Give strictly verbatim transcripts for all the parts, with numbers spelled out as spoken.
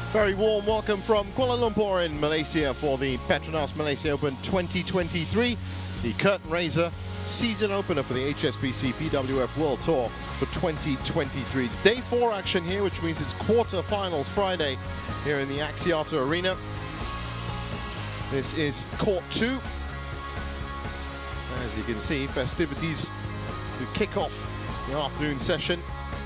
Very warm welcome from Kuala Lumpur in Malaysia for the PETRONAS Malaysia Open twenty twenty-three, the curtain raiser season opener for the H S B C B W F World Tour for twenty twenty-three. It's day four action here, which means it's quarterfinals Friday here in the Axiata Arena. This is court two. As you can see, festivities to kick off the afternoon session.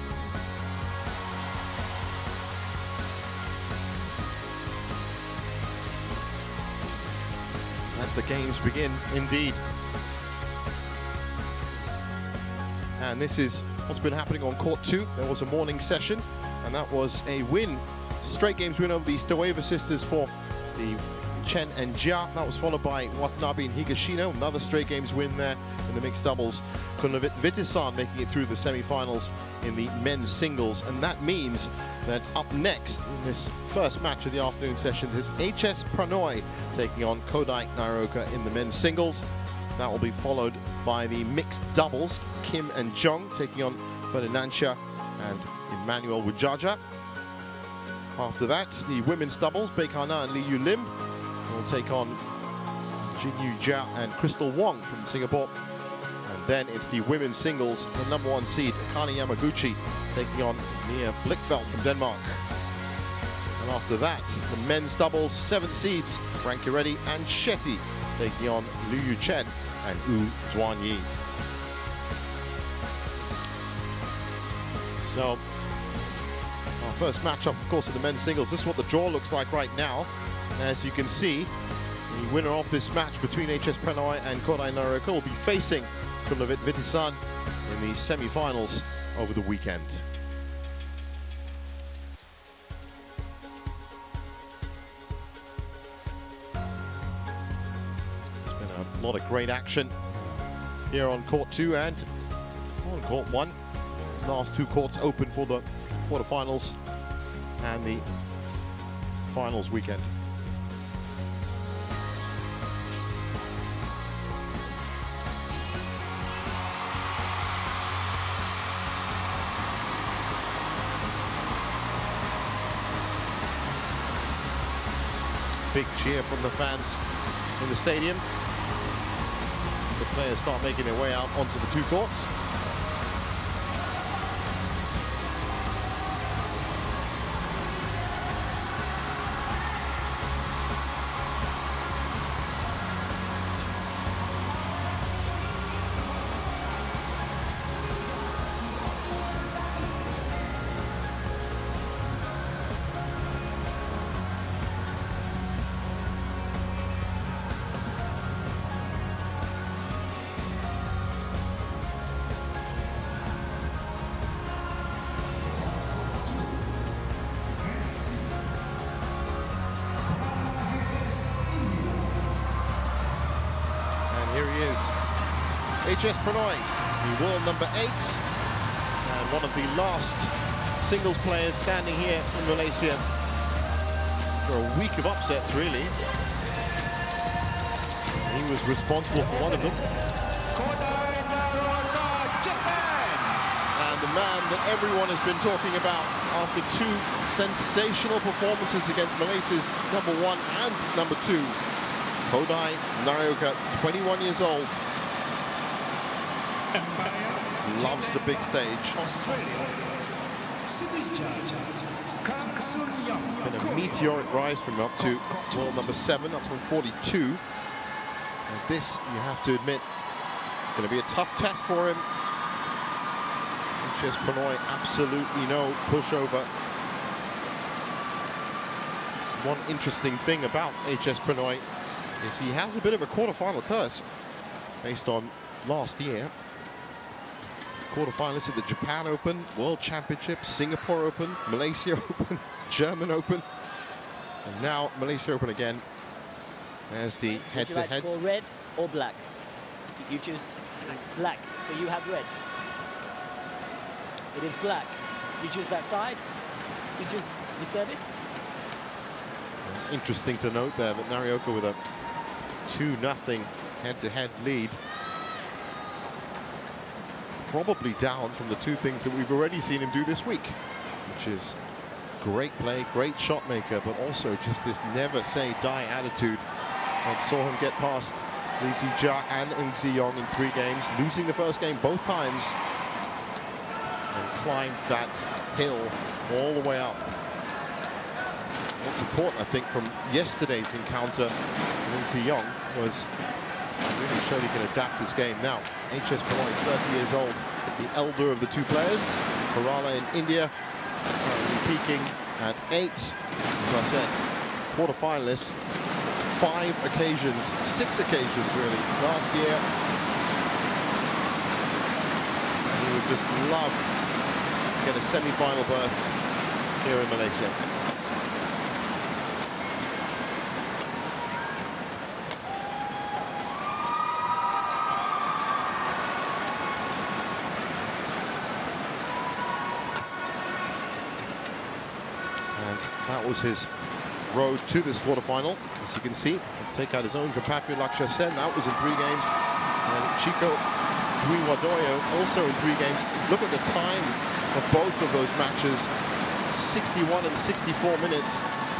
Let the games begin, indeed. And this is what's been happening on court two. There was a morning session, and that was a win. Straight games win over the Staweva sisters for the Chen and Jia. That was followed by Watanabe and Higashino. Another straight games win there in the mixed doubles. Kunlavit-Vitisan making it through the semi-finals in the men's singles. And that means that up next in this first match of the afternoon sessions is H S Prannoy taking on Kodai Naraoka in the men's singles. That will be followed by the mixed doubles. Kim and Jung taking on Ferdinandia and Emmanuel Wujaja. After that, the women's doubles, Baekana and Lee Yu Lim will take on Jin Yu Jia and Crystal Wong from Singapore. And then it's the women's singles, the number one seed, Akane Yamaguchi, taking on Mia Blichfeldt from Denmark. And after that, the men's doubles, seventh seeds, Frankie Reddy and Shetty, taking on Liu Yu Chen and Wu Zhuanyi. So, our first matchup, of course, of the men's singles. This is what the draw looks like right now. As you can see, the winner of this match between H S Prannoy and Kodai Naraoka will be facing Kunlavit-Vitisan in the semi-finals over the weekend. It's been a lot of great action here on court two and on court one. These last two courts open for the quarterfinals and the finals weekend. Big cheer from the fans in the stadium. The players start making their way out onto the two courts. Here he is, H S Prannoy, the world number eight, and one of the last singles players standing here in Malaysia for a week of upsets, really. He was responsible for one of them. Kodai Naraoka, Japan! And the man that everyone has been talking about after two sensational performances against Malaysia's number one and number two. Kodai Naraoka, twenty-one years old, loves the big stage. Been a meteoric rise from up to world number seven, up from forty-two. And this, you have to admit, is going to be a tough test for him. H S Prannoy, absolutely no pushover. One interesting thing about H S Prannoy is he has a bit of a quarterfinal curse based on last year. Quarterfinalists at the Japan Open, World Championships, Singapore Open, Malaysia Open, German Open, and now Malaysia Open again as the head-to-head. Would you like to call red or black? You choose black, so you have red. It is black. You choose that side. You choose your service. Interesting to note there that Naraoka with a two nothing head-to-head lead. Probably down from the two things that we've already seen him do this week, which is great play, great shot maker, but also just this never say die attitude. And saw him get past Lee Zijia and Ng Ziyong in three games, losing the first game both times, and climbed that hill all the way up. What's important, I think, from yesterday's encounter, Ng Ziyong, was really showed he can adapt his game. Now, H S Prannoy, thirty years old, the elder of the two players. Kerala in India, currently peaking at eight. As I said, quarterfinalists, five occasions, six occasions really, last year. And he would just love to get a semi-final berth here in Malaysia. That was his road to this quarterfinal. As you can see, to take out his own compatriot Lakshya Sen. That was in three games. And Chico Dwi-Wadoyo also in three games. Look at the time of both of those matches. sixty-one and sixty-four minutes.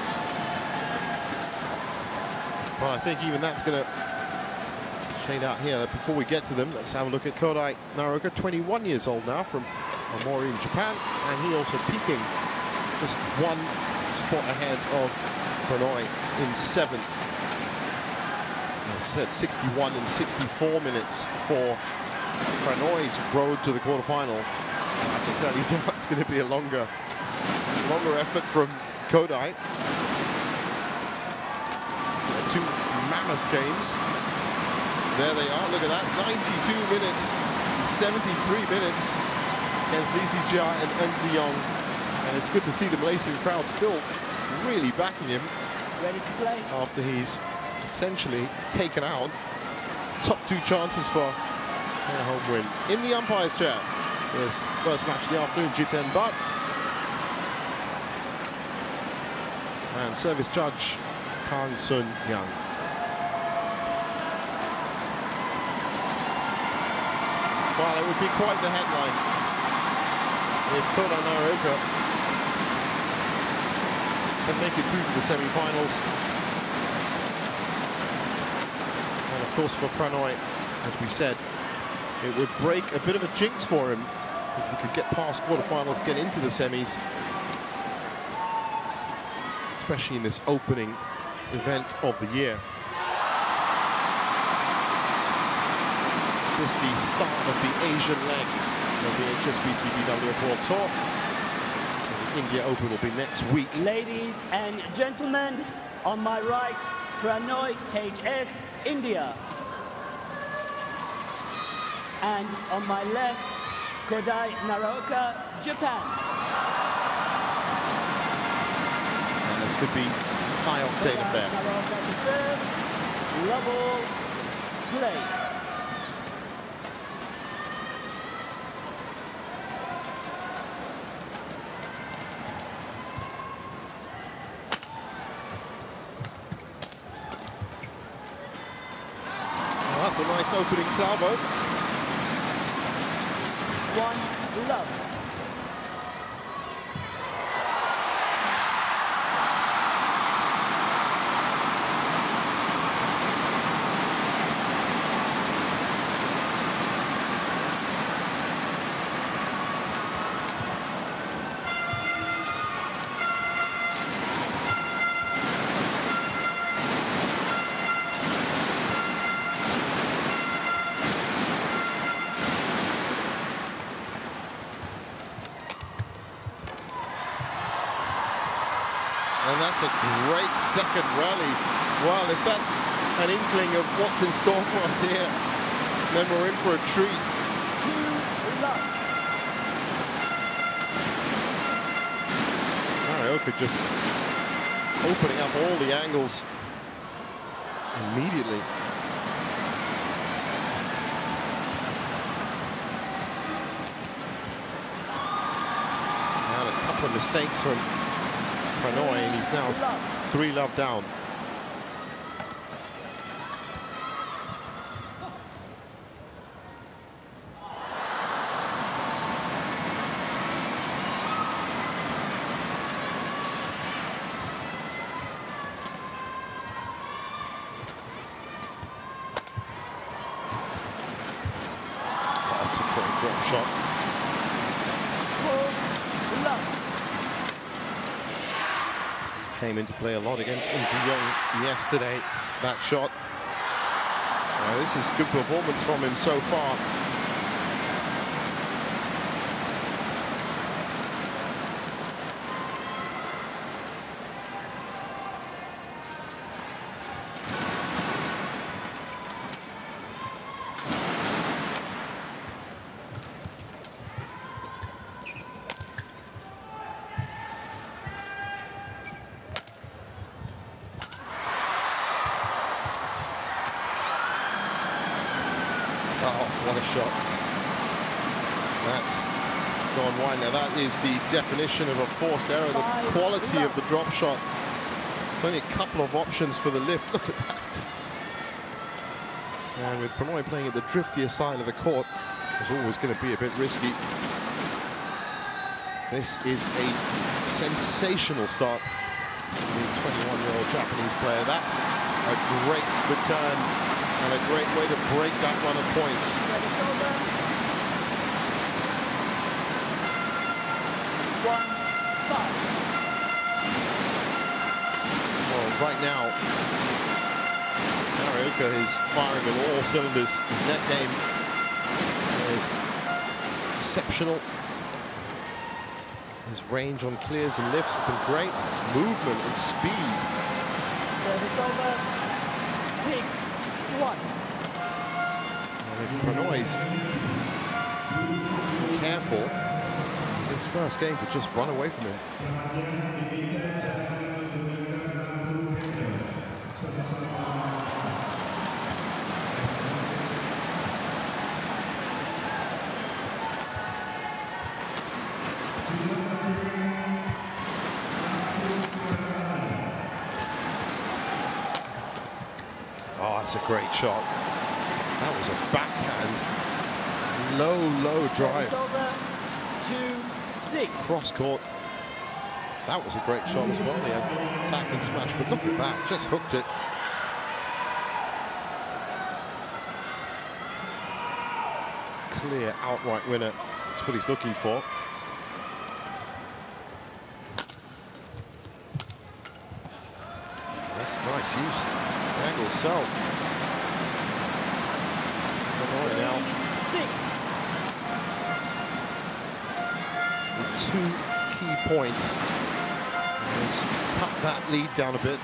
But I think even that's going to shade out here. Before we get to them, let's have a look at Kodai Naraoka, twenty-one years old now, from Omori in Japan. And he also peaking just one spot ahead of Prannoy in seventh. As I said, sixty-one and sixty-four minutes for Prannoy's road to the quarterfinal. I can tell you that's going to be a longer, longer effort from Kodai. Two mammoth games. There they are. Look at that, ninety-two minutes, seventy-three minutes against Lee Zijia and Ng Ziyong. And it's good to see the Malaysian crowd still really backing him. Ready to play? After he's essentially taken out top two chances for a home win. In the umpire's chair, this first match of the afternoon, Jiten Butt. And service judge, Kang Sun Young. Well, it would be quite the headline if Kodai Naraoka can make it through to the semi-finals. And of course for Prannoy, as we said, it would break a bit of a jinx for him if he could get past quarterfinals, get into the semis, especially in this opening event of the year. This is the start of the Asian leg of the H S B C B W F World Tour. India Open will be next week. Ladies and gentlemen, on my right, Prannoy, H S, India. And on my left, Kodai Naraoka, Japan. And this could be high-octane affair. Naraoka to serve, love all, play. That's a nice opening salvo. One love. And that's a great second rally. Well, if that's an inkling of what's in store for us here, then we're in for a treat. Two love. Naraoka just opening up all the angles immediately. Now a couple of mistakes from Prannoy, and he's now three love down. shot. Came into play a lot against Im Young yesterday, that shot. Uh, this is good performance from him so far. Oh, what a shot. That's gone wide. Now that is the definition of a forced error, the quality of the drop shot. There's only a couple of options for the lift. Look at that. And with Prannoy playing at the driftier side of the court, it's always going to be a bit risky. This is a sensational start for the twenty-one-year-old Japanese player. That's a great return and a great way to break that run of points. One, five. Well, right now, Naraoka is firing on all cylinders. His net game is exceptional. His range on clears and lifts has been great. Movement and speed. Service over. Six, one. And if Prannoy's careful, his first game could just run away from him. Oh, that's a great shot. That was a backhand, low, low drive. Over. Two, six. Cross court. That was a great shot as well. He had attack and smash, but look at that, just hooked it. Clear outright winner. That's what he's looking for. That's nice use. Angle cell. Prannoy now. Six. With two key points. He's cut that lead down a bit.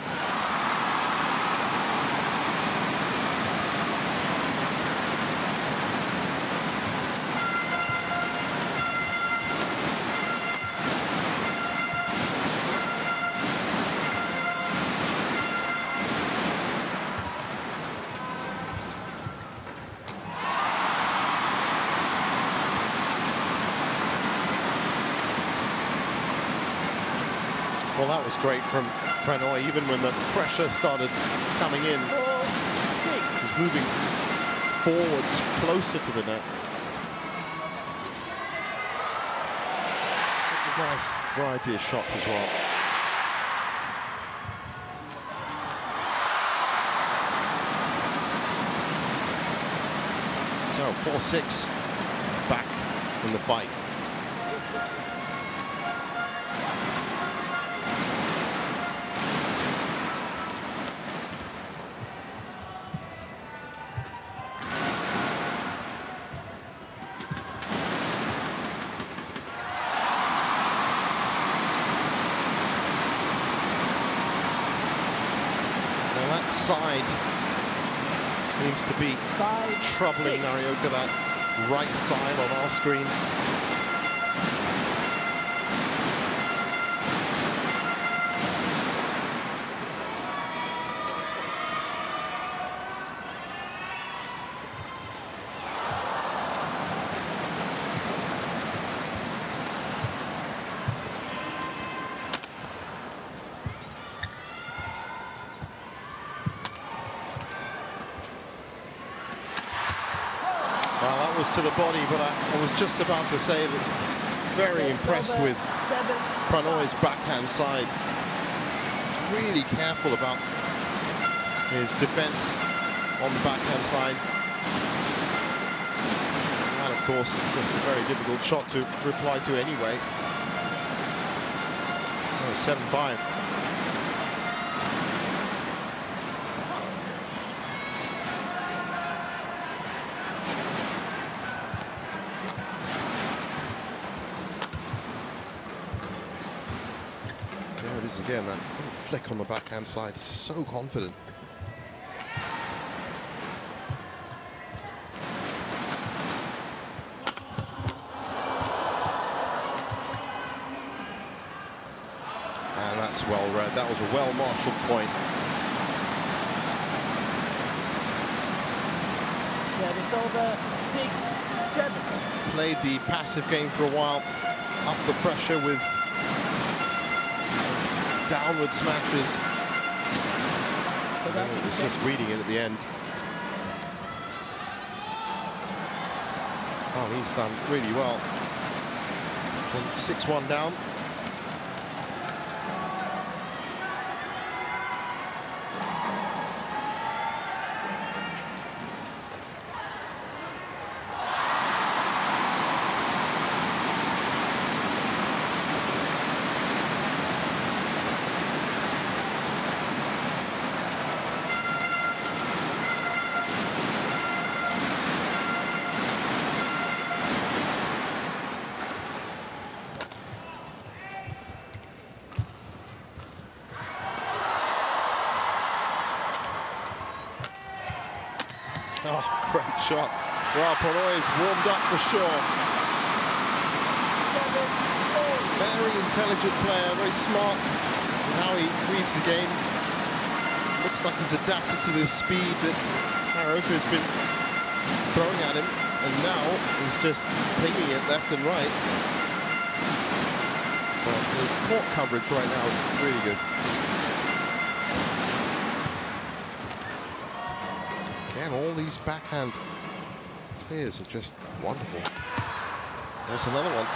Well, that was great from Prannoy, even when the pressure started coming in. Four, six. He's moving forwards, closer to the net. A nice variety of shots as well. So, four six, back in the fight. Side seems to be Five, troubling six. Naraoka, that right side on our screen. Well, that was to the body, but I, I was just about to say that very impressed with Prannoy's backhand side. He's really careful about his defense on the backhand side. And of course, just a very difficult shot to reply to anyway. Oh, seven five. There it is again, that little flick on the backhand side. He's so confident. And that's well read. That was a well-marshaled point. Service over, six, seven. Played the passive game for a while, up the pressure with downward smashes. And it was just reading it at the end. Oh, he's done really well. six one down. Oh, great shot. Well, Prannoy is warmed up for sure. Very intelligent player, very smart in how he reads the game. Looks like he's adapted to the speed that Naraoka has been throwing at him, and now he's just pinging it left and right. But his court coverage right now is really good. Again, all these backhand players are just wonderful. There's another one.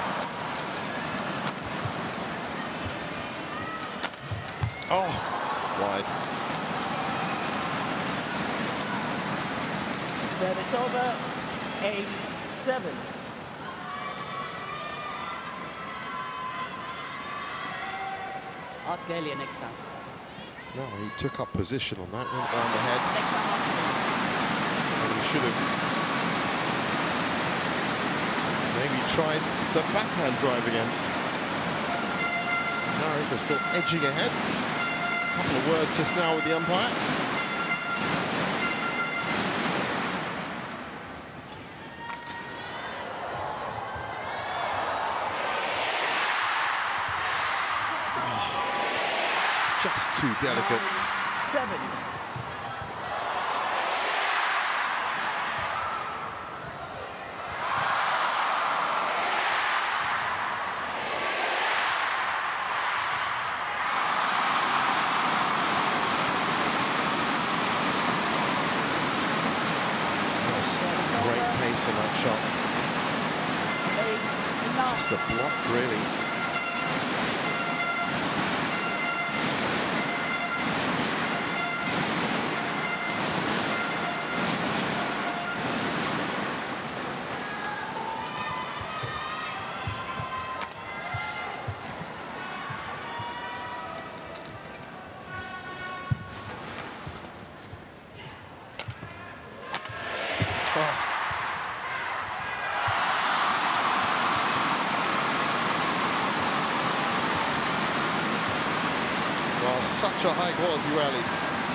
Oh, wide. Service over, eight, seven. Ask earlier next time. No, he took up position on that, went round the head. Next time, ask earlier. And he should have maybe tried the backhand drive again. Naraoka still edging ahead. A couple of words just now with the umpire. Just too delicate. Seven. Great pace in that shot. Eight, nine. Just the block, really. Well, such a high quality rally.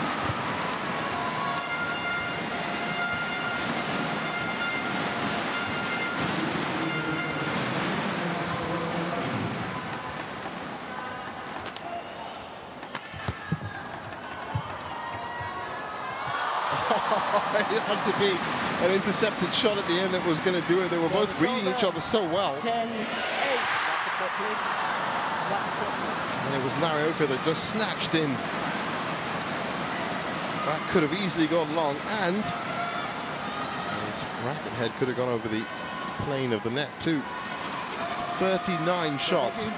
It had to be an intercepted shot at the end that was going to do it. They were both reading each other so well. ten, eight. Got the court, please. Got the court, please. And it was Naraoka that just snatched in. That could have easily gone long, and his racket head could have gone over the plane of the net too. thirty-nine shots.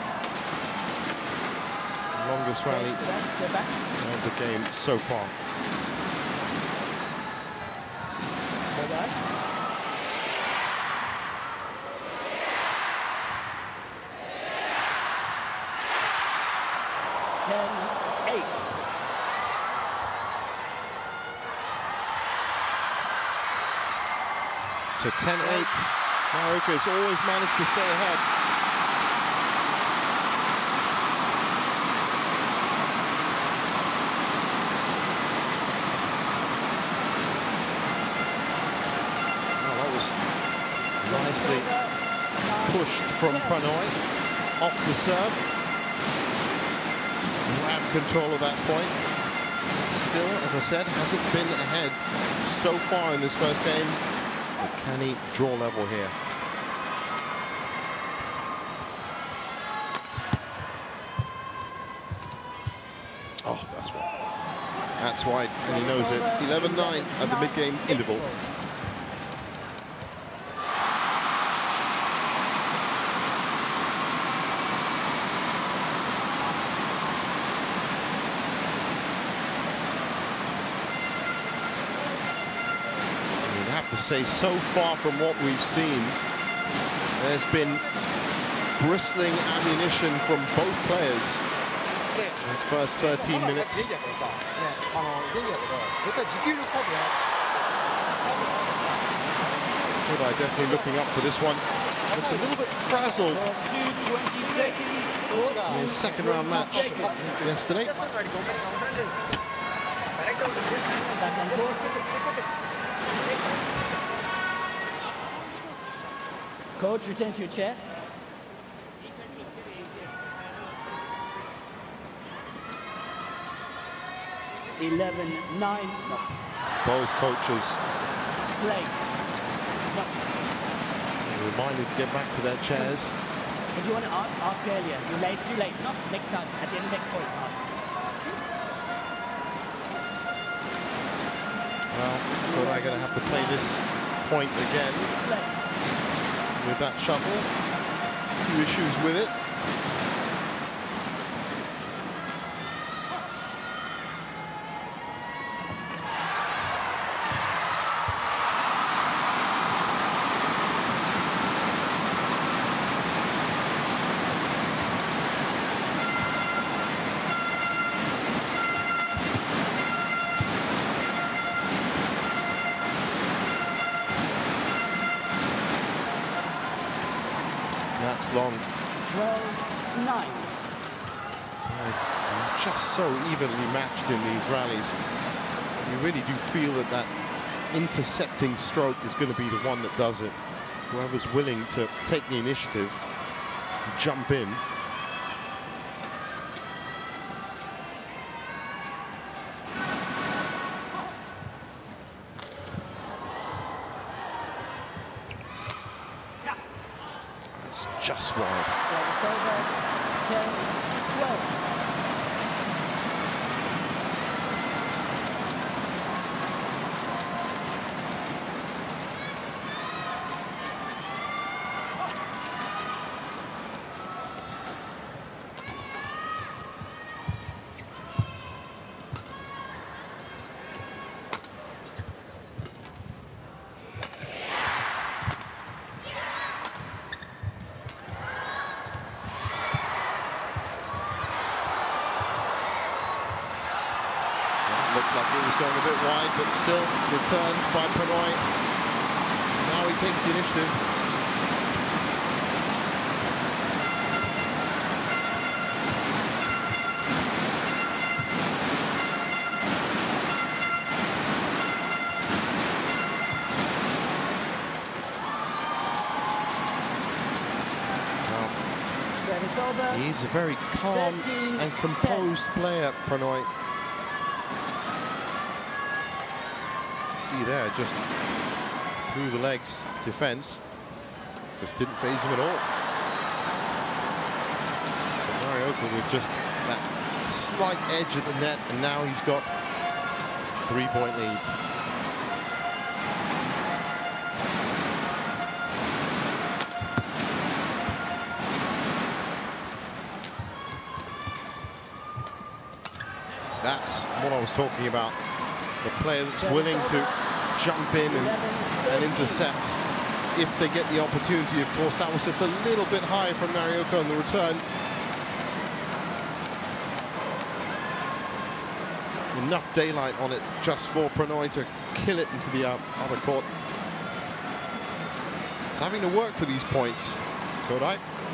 Longest rally of the game so far. So ten eight. Naraoka has always managed to stay ahead. Oh, that was nicely pushed from Prannoy. Off the serve. Grab control of that point. Still, as I said, hasn't been ahead so far in this first game. But can he draw level here? Oh, that's wide. That's wide, and he knows it. eleven nine at the mid-game interval. To say, so far from what we've seen, there's been bristling ammunition from both players in his first thirteen minutes. Kodai definitely looking up for this one. Looked a little bit frazzled in his second round match yesterday. Coach, return to your chair. eleven nine. No. Both coaches Play. No. reminded to get back to their chairs. If you want to ask, ask earlier. You're late, too late. No, next time. At the end of next point, ask. Well, Kodai going to have to play this point again. Play. With that shuttle, few issues with it. That's long. twelve nine. Just so evenly matched in these rallies. You really do feel that that intercepting stroke is going to be the one that does it. Whoever's willing to take the initiative, jump in. Just wide. Service over. ten twelve. Looked like it was going a bit wide, but still returned by Prannoy. Now he takes the initiative. Service over. He's a very calm and composed player, Prannoy. See there, just through the legs defense, just didn't phase him at all. But Naraoka with just that slight edge at the net, and now he's got three-point lead. That's what I was talking about. The player that's willing to jump in and, and intercept if they get the opportunity. Of course, that was just a little bit high from Naraoka on the return. Enough daylight on it just for Prannoy to kill it into the uh, other court. having to work for these points, Kodai.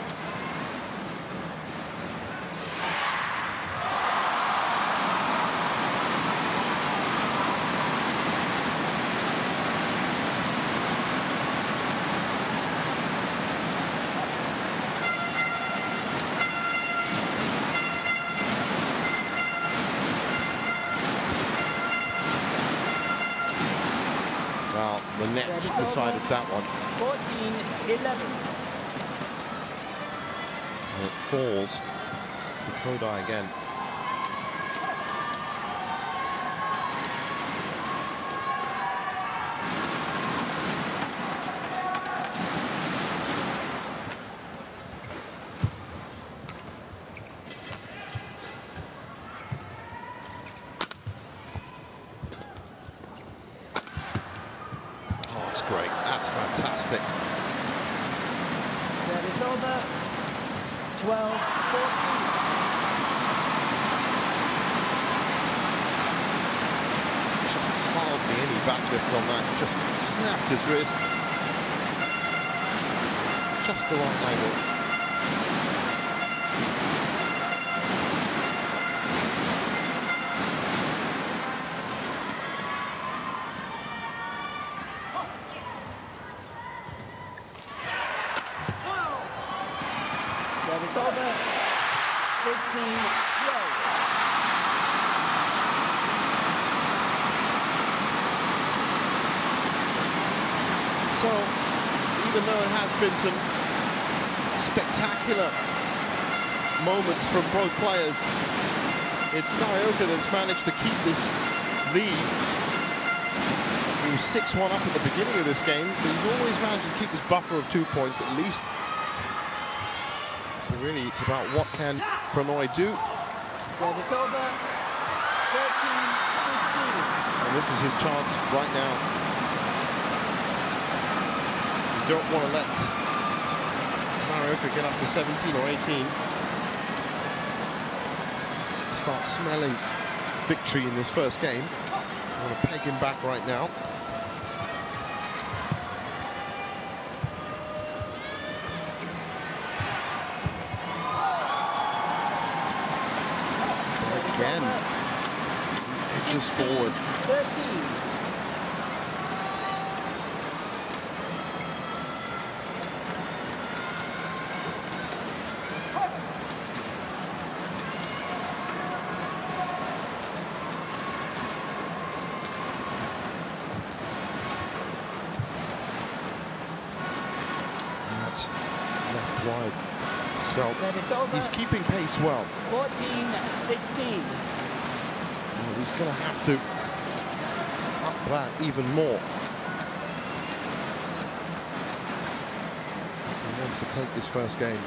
Well, the Nets decided that one. fourteen eleven. And it falls to Kodai again. Great, that's fantastic. Service over. twelve fourteen. Just hardly any backlift on that. Just snapped his wrist. Just the right angle. Service over. fifteen twelve. So, even though it has been some spectacular moments from both players, it's Naraoka that's managed to keep this lead. He was six one up at the beginning of this game, but he's always managed to keep this buffer of two points at least. So really, it's about what can Prannoy do. Service over. thirteen fifteen. And this is his chance right now. You don't want to let Naraoka get up to seventeen or eighteen. Start smelling victory in this first game. I want to peg him back right now. Again, edges forward. thirteen. That's left wide. So Service over. he's keeping pace well. fourteen sixteen. Well, he's going to have to up that even more. He wants to take this first game.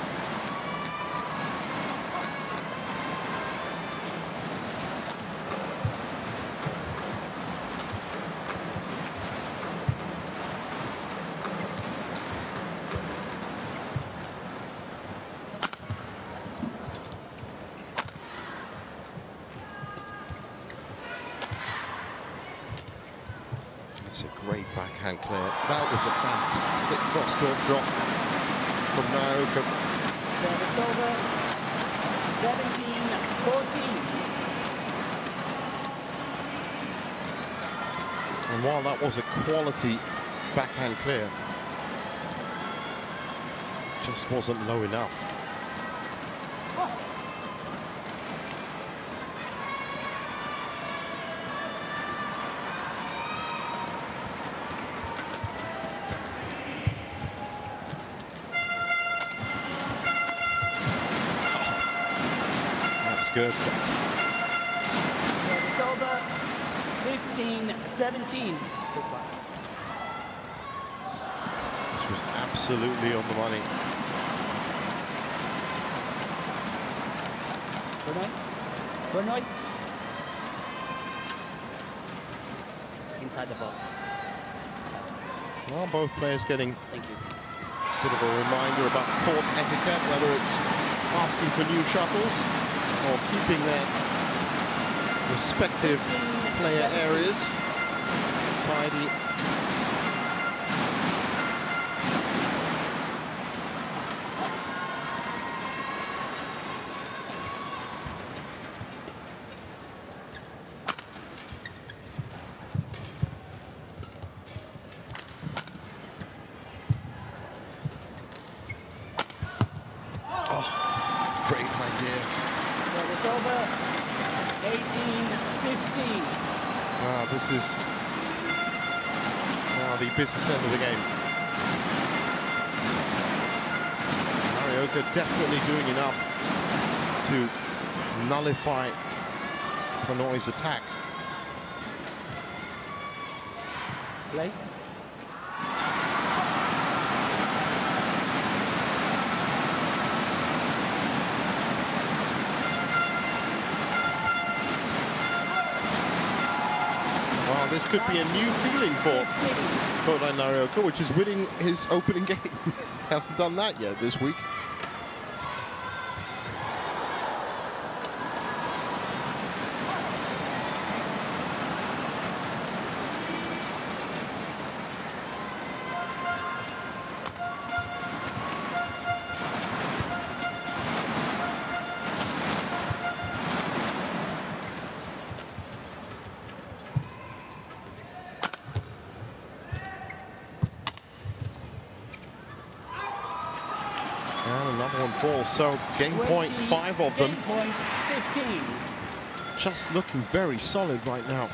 It's a great backhand clear. That was a fantastic cross-court drop from Naraoka. Service over. seventeen fourteen. And while that was a quality backhand clear, it just wasn't low enough. Good. Service over. fifteen seventeen. This was absolutely on the money. Prannoy. Prannoy. Inside the box. Well, both players getting Thank you. a bit of a reminder about court etiquette, whether it's asking for new shuttles or keeping their respective player areas tidy. fifteen. Ah, this is now the business end of the game. Naraoka definitely doing enough to nullify Prannoy's attack. Play. Well, this could be a new feeling for Kodai Naraoka, which is winning his opening game. Hasn't done that yet this week. And another one falls, so game point five of them. Game point fifteen. Just looking very solid right now.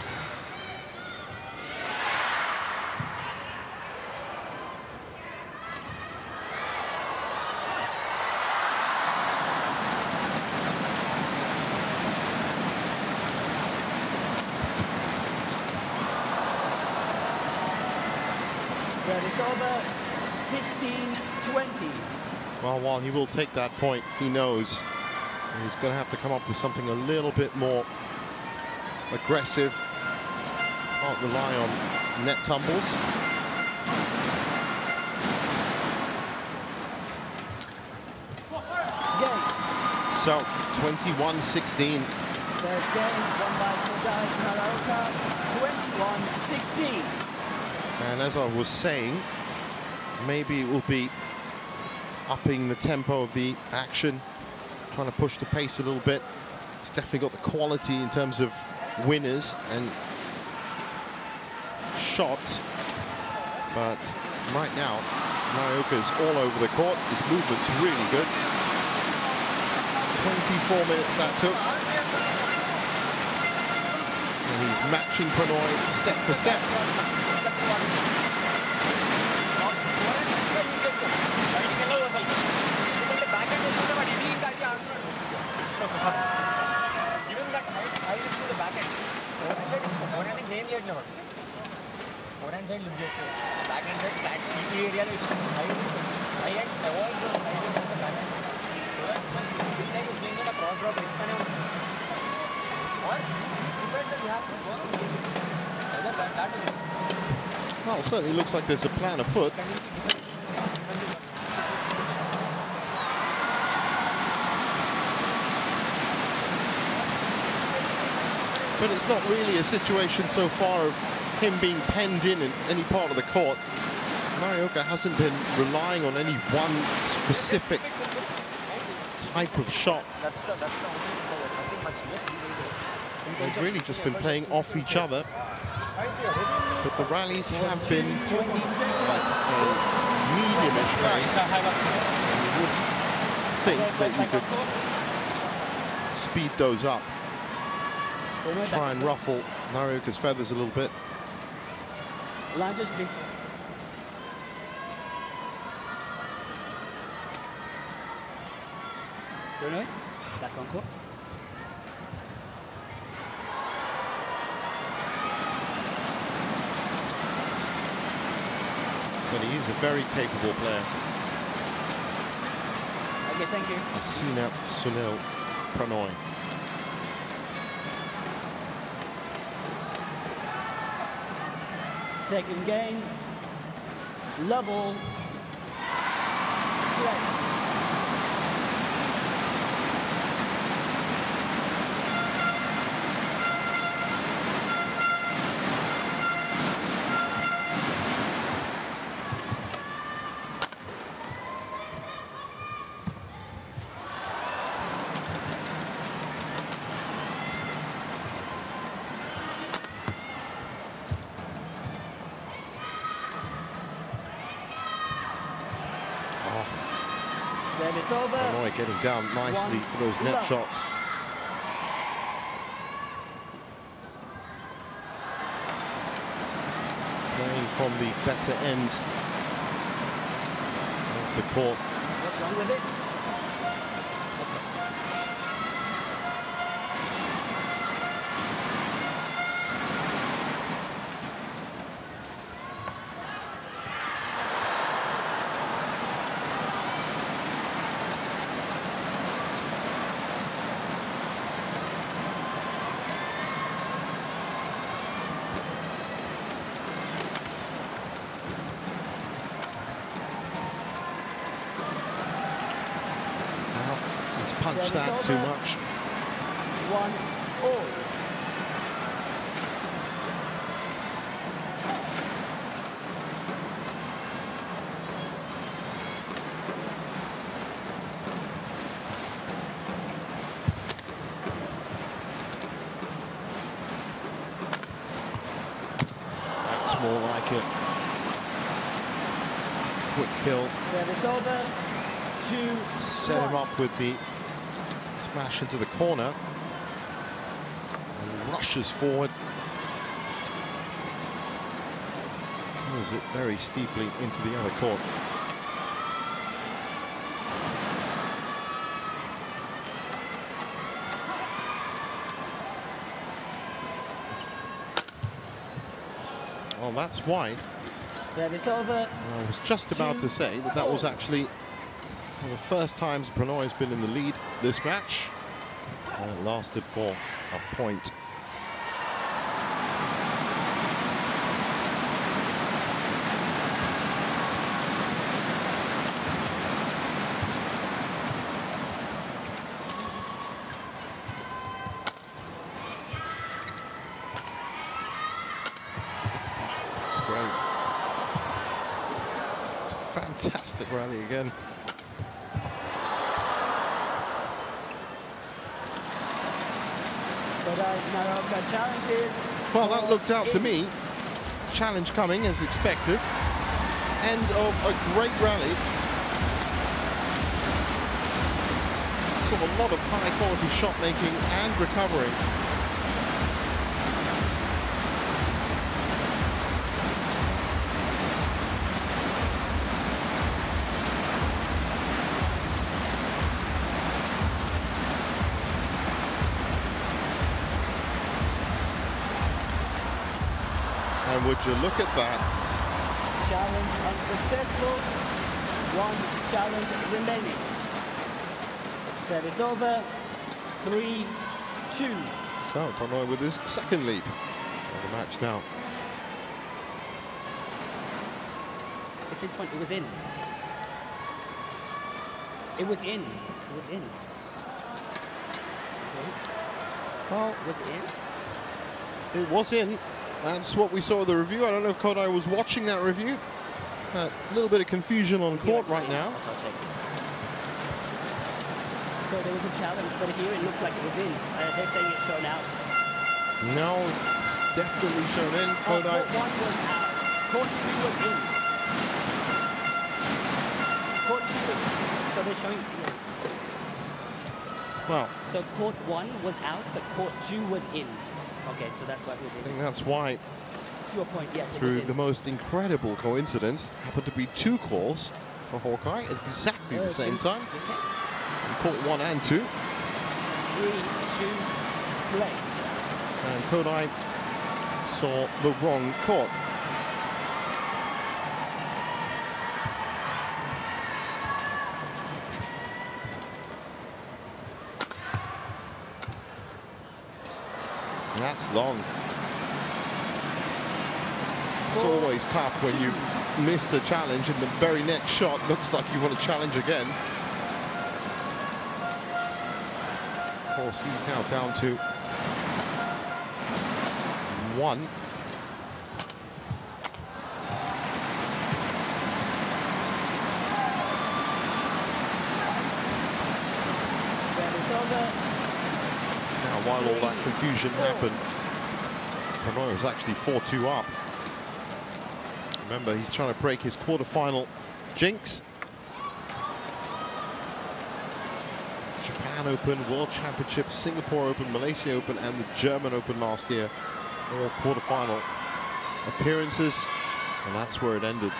Service over, sixteen twenty. Well, while he will take that point, he knows he's going to have to come up with something a little bit more aggressive. Can't rely on net tumbles. Game. So, twenty-one sixteen. First game won by Kodai Naraoka, twenty-one sixteen. And as I was saying, maybe it will be upping the tempo of the action, trying to push the pace a little bit. It's definitely got the quality in terms of winners and shots, but right now Naraoka's all over the court. His movement's really good. twenty-four minutes that took, and he's matching Prannoy step for step. Given that high risk to the back end, forehand is same yet level. Forehand side look just back end side flat E area which high risk. High end avoid those high risk on the back end side. So that once every time is playing on a cross drop extra or depends that you have to work on it. Either that that is. Well, it certainly looks like there's a plan afoot. But it's not really a situation so far of him being penned in in any part of the court. Naraoka hasn't been relying on any one specific type of shot. That's the, that's the only nothing much. Yes, They've really just been playing off each other. But the rallies have been at a medium-ish pace. You would think that you could speed those up. Try and ruffle Naraoka's feathers a little bit. Lunges, please. Prannoy, back on court. But he is a very capable player. Okay, thank you. Asina Sunil Prannoy. Second game, level. Play. Service over. Prannoy getting down nicely One for those net love. shots. from the better end of the court. What's wrong with it? Punch that too much. One all. That's more like it. Quick kill. Service over. Two. Set one. him up with the smash into the corner and rushes forward. Kills it very steeply into the other court. Well, that's wide. Service over. I was just about to say that that was actually one of the first times Prannoy has been in the lead this match. And it lasted for a point. It's great. It's a fantastic rally again. Kodai Naraoka challenges. Well, that looked out to me. Challenge coming as expected. End of a great rally. Saw a lot of high quality shot making and recovery. And would you look at that? Challenge unsuccessful. One challenge remaining. Service over. Three, two. So, Prannoy with his second lead of the match now. It's his point. It was in. It was in. It was in. Well, Was it in? it was in. That's what we saw in the review. I don't know if Kodai was watching that review. A little bit of confusion on court right now. That's what I checked. So there was a challenge, but here it looked like it was in. Uh, they're saying it's shown out. No, it's definitely shown in. Oh, Kodai. court one was out. Court two was in. Court two was in. So they're showing. Yeah. Well, So court one was out, but court two was in. Okay, so that's why it was I in. think that's why, To your point, yes, it was through in. the most incredible coincidence, happened to be two calls for Hawkeye at exactly the same time. Okay. In court one and two. Three, two, play. And Kodai saw the wrong court. That's long. It's always tough when you miss the challenge and the very next shot looks like you want to challenge again. Of course, he's now down to one. Service over. Now, while all that confusion happened, Prannoy was actually four two up. Remember, he's trying to break his quarterfinal jinx. Japan Open, World Championships, Singapore Open, Malaysia Open, and the German Open last year. All quarterfinal appearances. And that's where it ended.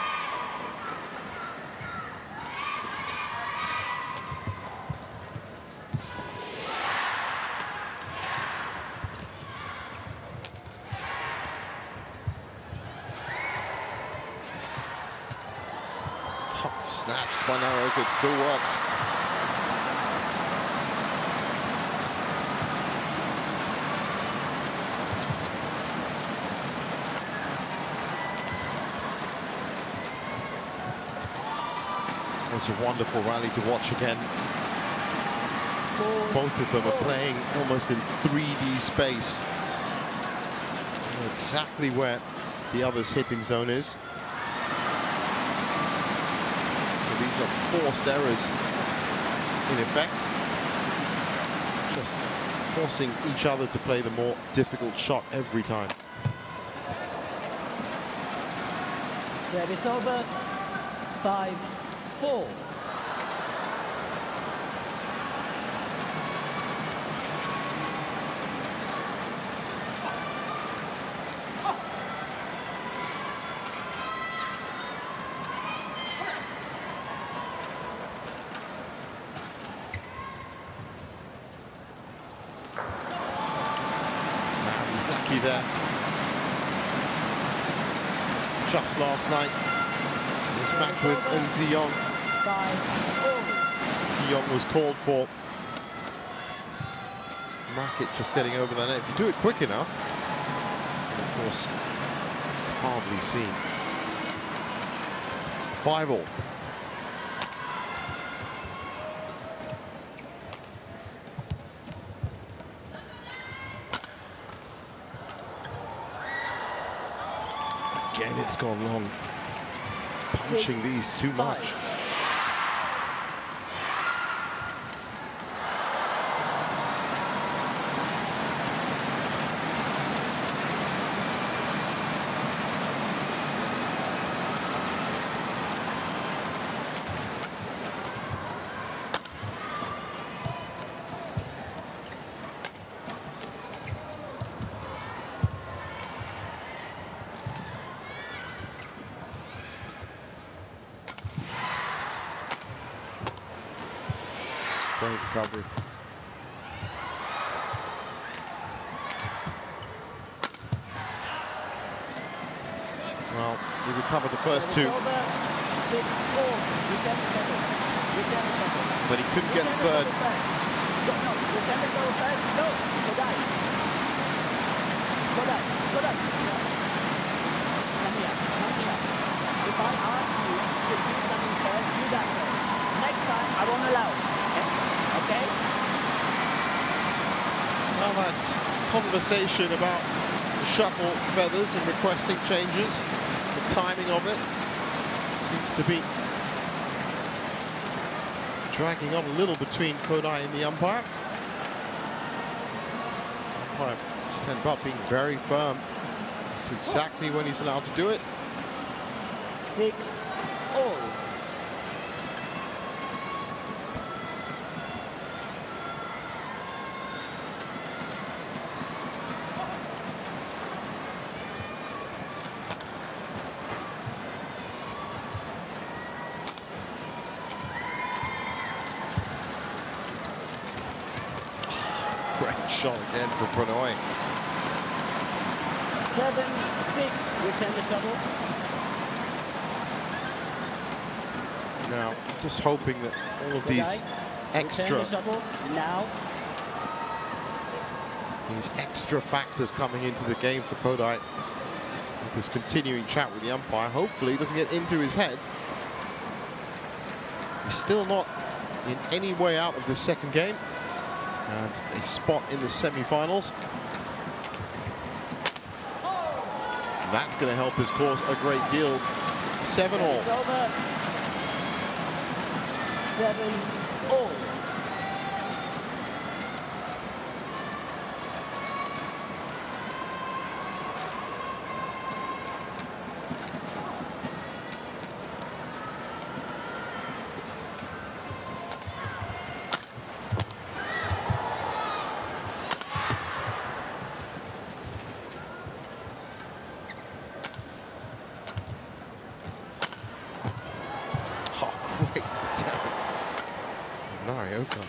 Snatched by Naraoka, it still works. It's a wonderful rally to watch again. Both of them are playing almost in three D space. They know exactly where the other's hitting zone is. These are forced errors in effect, just forcing each other to play the more difficult shot every time. Service over, five, four. There. Just last night, this match with Ziyong. Ziyong was called for. Racket just getting over the net. If you do it quick enough, of course, it's hardly seen. Five all. Again, it's gone long. Punching these too much. Great recovery. Well, we recovered the first two. Six, four. Return the shuttle. Return the shuttle. But he couldn't get third. No, no, return the shuttle first. No, Kodai. Kodai, Kodai. No. Come here, come here. If I ask you to do something first, do that first. Next time, I won't allow. Okay? Well, that's conversation about the shuttle feathers and requesting changes. The timing of it seems to be dragging on a little between Kodai and the umpire. Umpire Chen Butt being very firm as to exactly when he's allowed to do it. Six all. Great shot again for Prannoy. Seven, six, return the shuttle. Now, just hoping that all of these extra, return the shuttle now. these extra factors coming into the game for Kodai, with this continuing chat with the umpire, hopefully he doesn't get into his head. He's still not in any way out of the second game, and a spot in the semi-finals. And that's going to help his cause a great deal. Seven all. It's over. Seven all. Naraoka.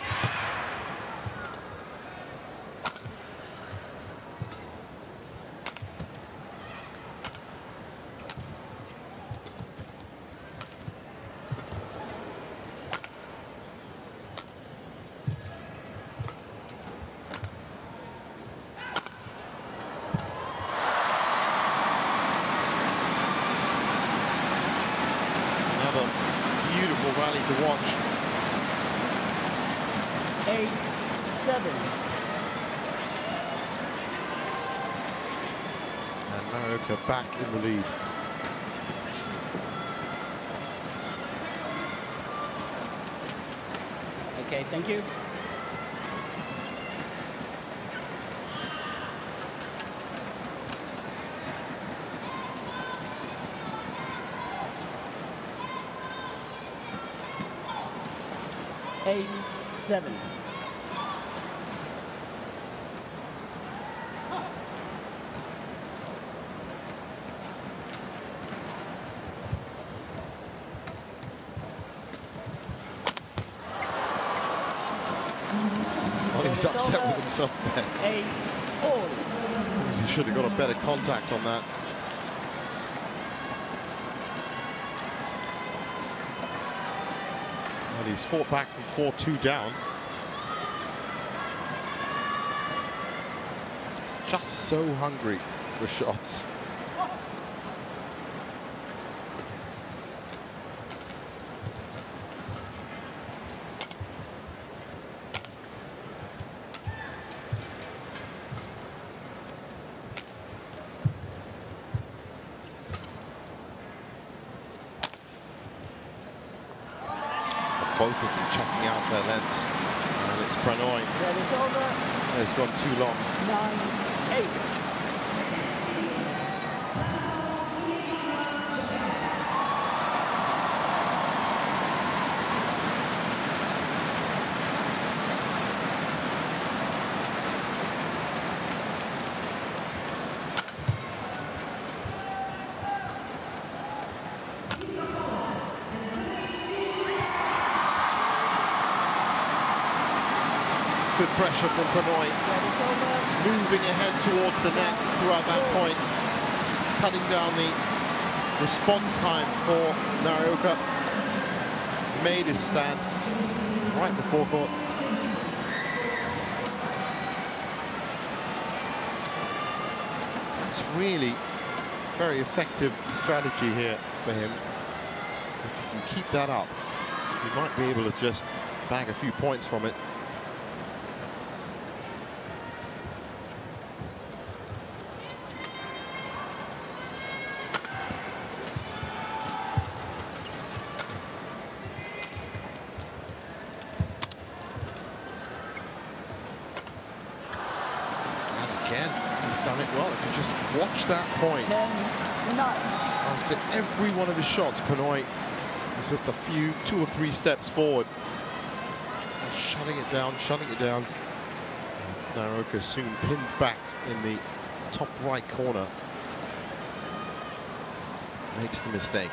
Beautiful rally to watch. Eight, seven. And Naraoka back in the lead. Okay, thank you. Eight, seven. Well, he's upset with himself there. Eight, all. He should have got a better contact on that. And he's fought back from four two down. He's just so hungry for shots. Both of them checking out their lengths. And it's Prannoy. Service over. It's gone too long. Nine, eight. Good pressure from Prannoy, moving ahead towards the net throughout that point, cutting down the response time for Naraoka. Made his stand right in the forecourt. That's really very effective strategy here for him. If he can keep that up, he might be able to just bag a few points from it. Again, he's done it well. If you just watch that point. Ten, nine. After every one of his shots, Prannoy is just a few, two or three steps forward. Just shutting it down, shutting it down. It's Naraoka soon pinned back in the top right corner. Makes the mistake.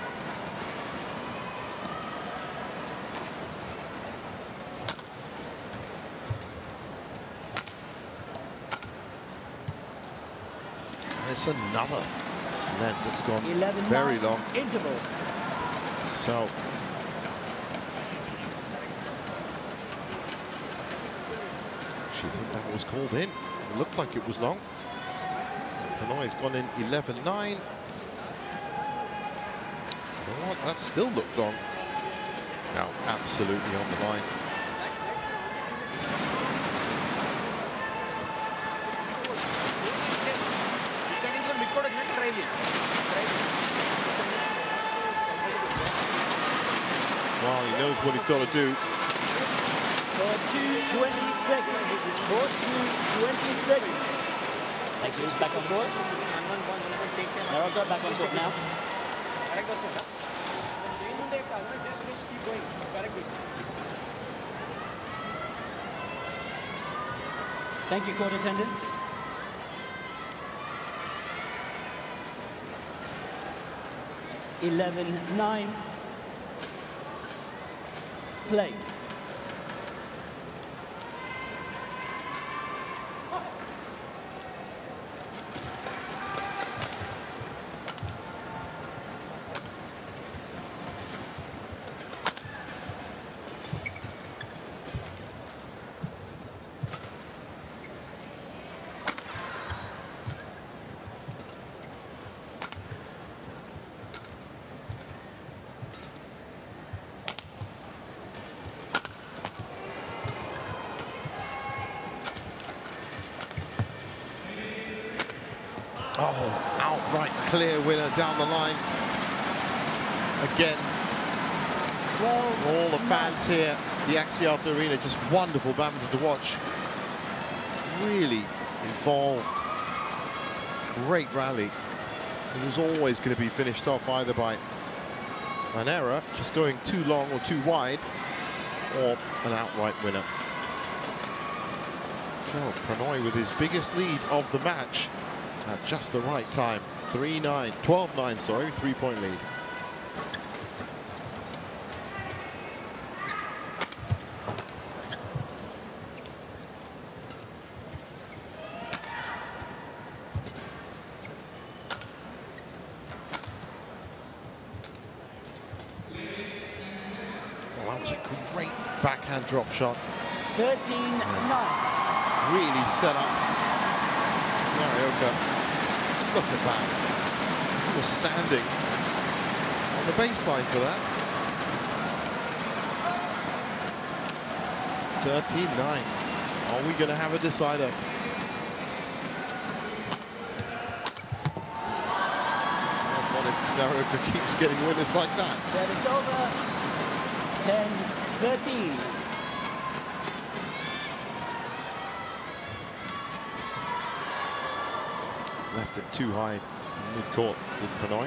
It's another net that's gone very long. Interval. So actually think that was called in. It looked like it was long. Prannoy's gone in eleven nine. You know what? That still looked long. Now absolutely on the line. Well, he knows what he's got to do. For two twenty seconds. For two twenty seconds. Next move back on court. Naraoka back on court now. Just keep going. Very good. Thank you, court attendants. eleven nine. Play. Oh, outright clear winner down the line. Again, all the fans here, the Axiata Arena, just wonderful badminton to watch. Really involved. Great rally. It was always going to be finished off either by an error, just going too long or too wide, or an outright winner. So Prannoy with his biggest lead of the match at just the right time. three nine, twelve nine, sorry, three-point lead. Well, that was a great backhand drop shot. thirteen nine. Really set up. Naraoka, look at that. He was standing on the baseline for that. thirteen nine. Are we going to have a decider? What if Naraoka keeps getting winners like that? Service over. ten thirteen. Left it too high mid-court with Prannoy.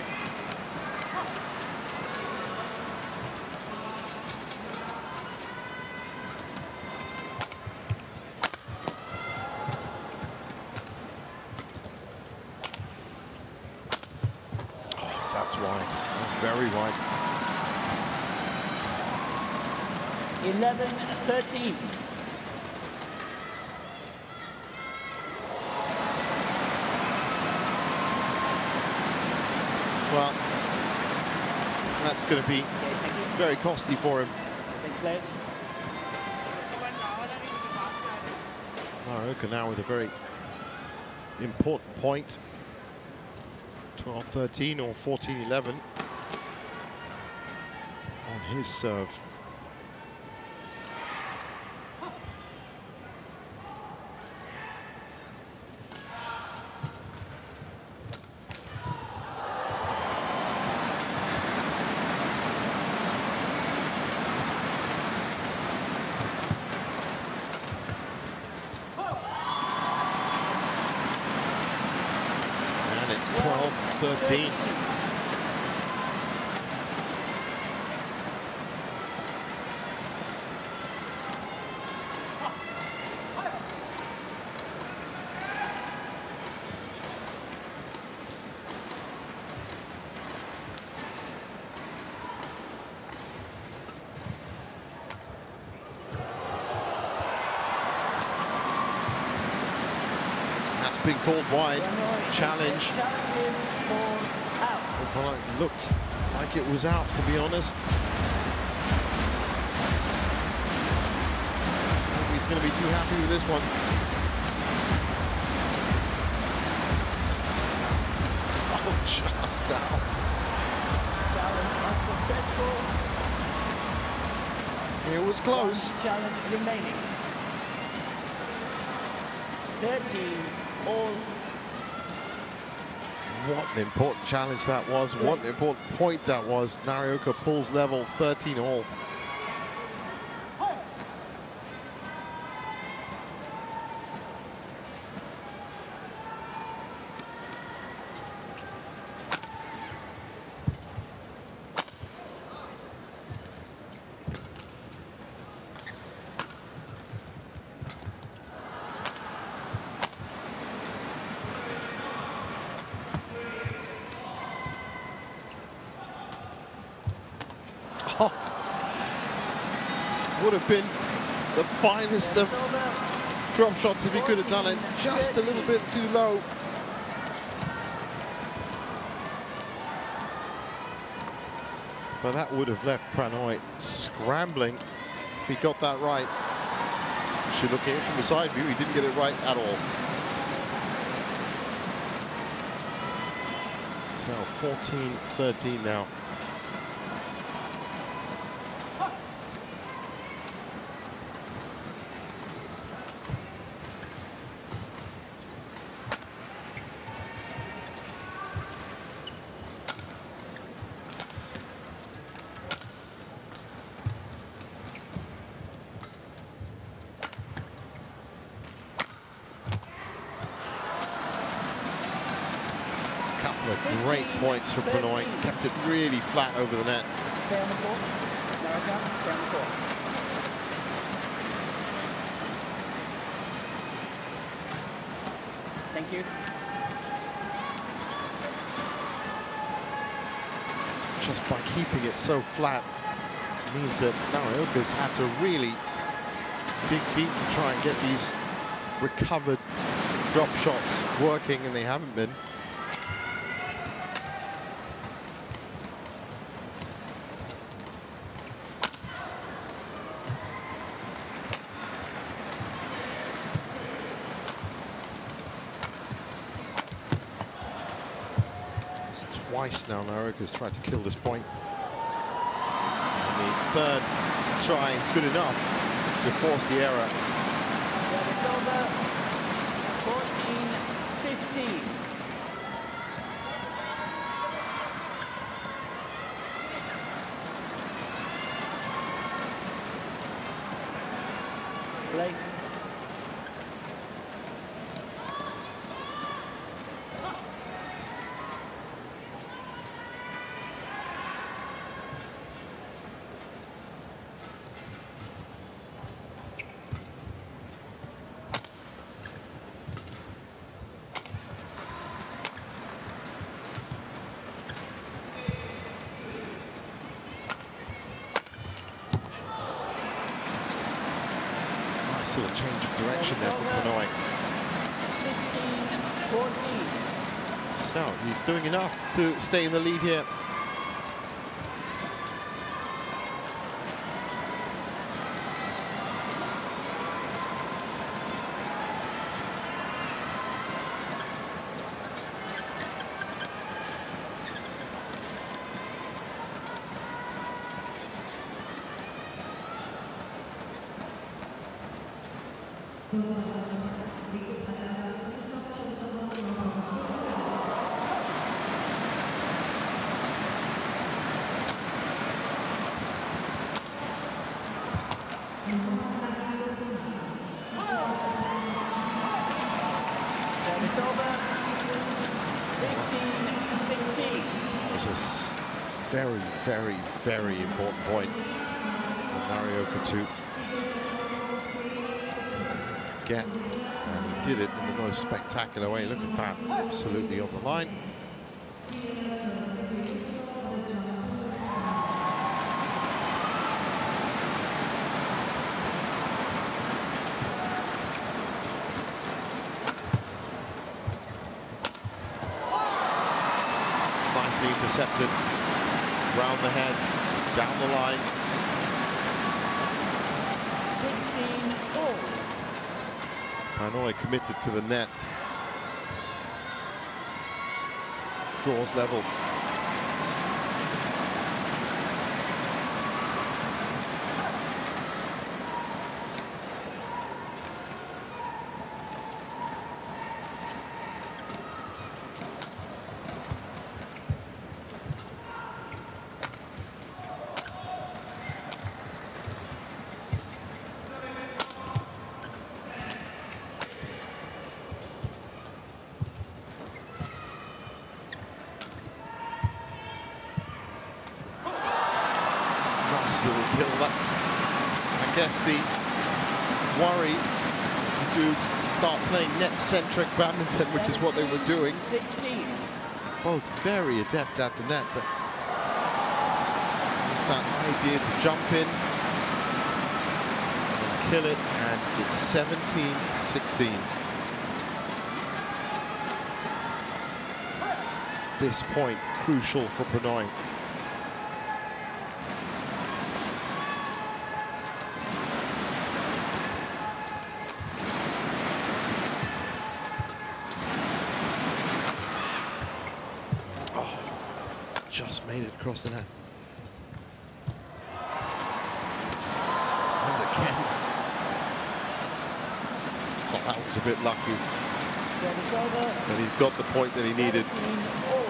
Oh, that's wide. That's very wide. eleven thirteen. Well, that's going to be very costly for him. Naraoka now with a very important point. twelve thirteen or fourteen eleven on his serve. twelve thirteen. That's been called wide. Challenge. Well, it looked like it was out, to be honest. I think he's going to be too happy with this one. Oh, just out. Challenge unsuccessful. It was close. One challenge remaining. thirteen all. What an important challenge that was. What an important point that was. Naraoka pulls level, thirteen all. Would have been the finest of drop shots if he could have done it just a little bit too low. But that would have left Prannoy scrambling if he got that right. Should look at it from the side view, he didn't get it right at all. So fourteen thirteen now. But great points for Prannoy. Kept it really flat over the net. Stay on the court. Naraoka, stay on the court. Thank you. Just by keeping it so flat means that Naraoka's had to really dig deep to try and get these recovered drop shots working, and they haven't been. It's twice now Naraoka's tried to kill this point. And the third try is good enough to force the error. Service over. fourteen fifteen. Play. Still a change of direction there from Prannoy. sixteen fourteen. So he's doing enough to stay in the lead here. Service over. fifteen sixteen. This is very, very, very important point for Naraoka to get, and he did it in the most spectacular way. Look at that, absolutely on the line. Nicely intercepted, round the head, down the line. sixteen all. Prannoy committed to the net. Draws level. Little kill. That's, I guess, the worry to start playing net-centric badminton, which is what they were doing. sixteen. Both very adept at the net, but just that idea to jump in and kill it, and it's seventeen sixteen. This point crucial for Prannoy. Just made it across the net. And again. Oh, that was a bit lucky. Service over. But he's got the point that he needed. seventeen all.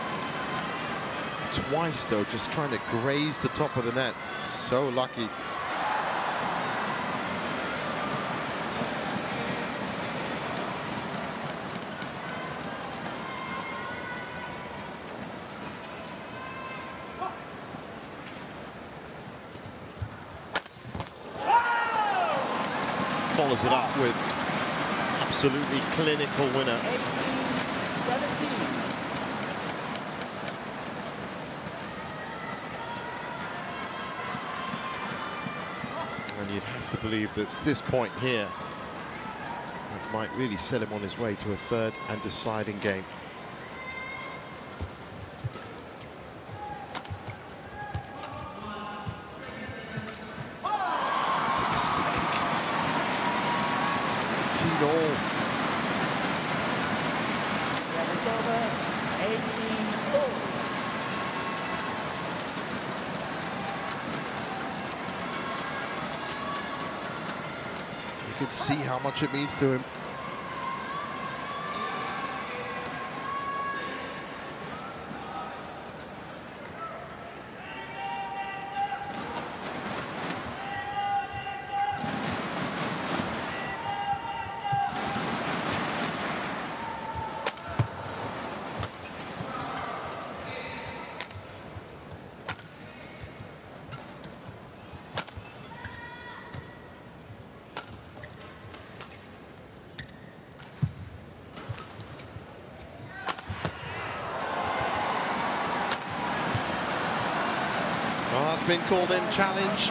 Twice, though, just trying to graze the top of the net. So lucky. follows it up with absolutely clinical winner. eighteen seventeen. And you'd have to believe that it's this point here that might really set him on his way to a third and deciding game. It's a mistake. eighteen all. Service over. eighteen all. You could see how much it means to him. Well, that's been called in challenge.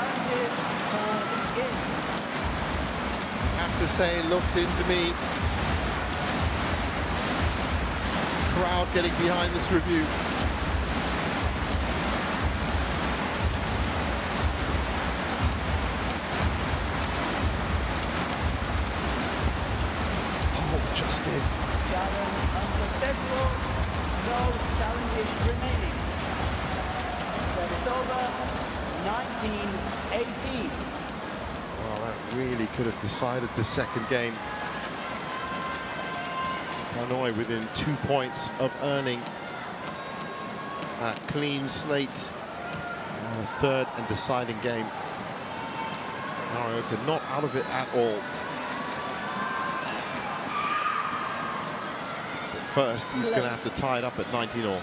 I have to say, it looked into me. Crowd getting behind this review. Oh, just in. Challenge unsuccessful. No challenges remaining. Service over. nineteen eighteen. Well, that really could have decided the second game. Prannoy within two points of earning that clean slate. And a third and deciding game. Naraoka not out of it at all. But first, he's going to have to tie it up at nineteen all.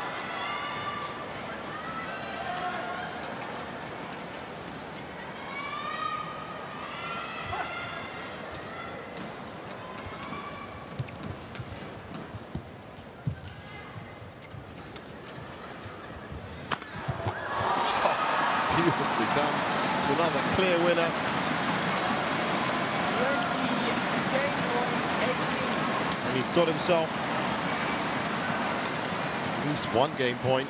Beautifully done. It's another clear winner. twenty game point eighteen. And he's got himself at least one game point.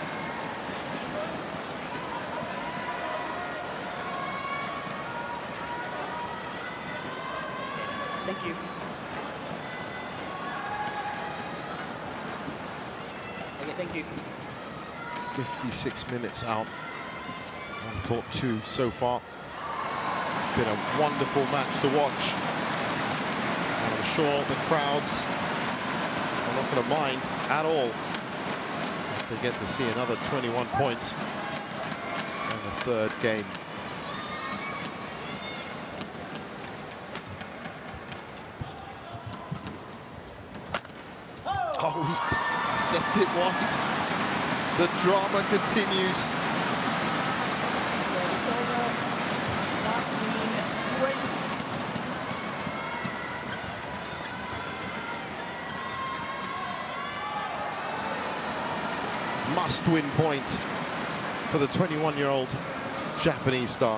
Thank you. Okay, thank you. fifty-six minutes out on court two so far. It's been a wonderful match to watch. And I'm sure the crowds are not going to mind at all if they get to see another twenty-one points in the third game. Oh, he's sent it wide. The drama continues. Service over. nineteen twenty. Must-win point for the twenty-one-year-old Japanese star.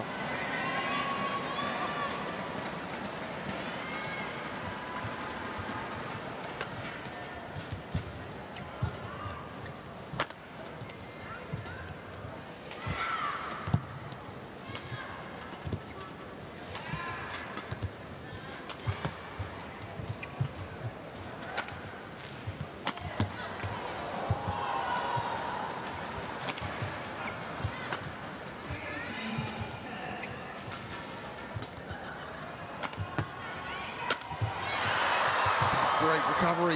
Great recovery.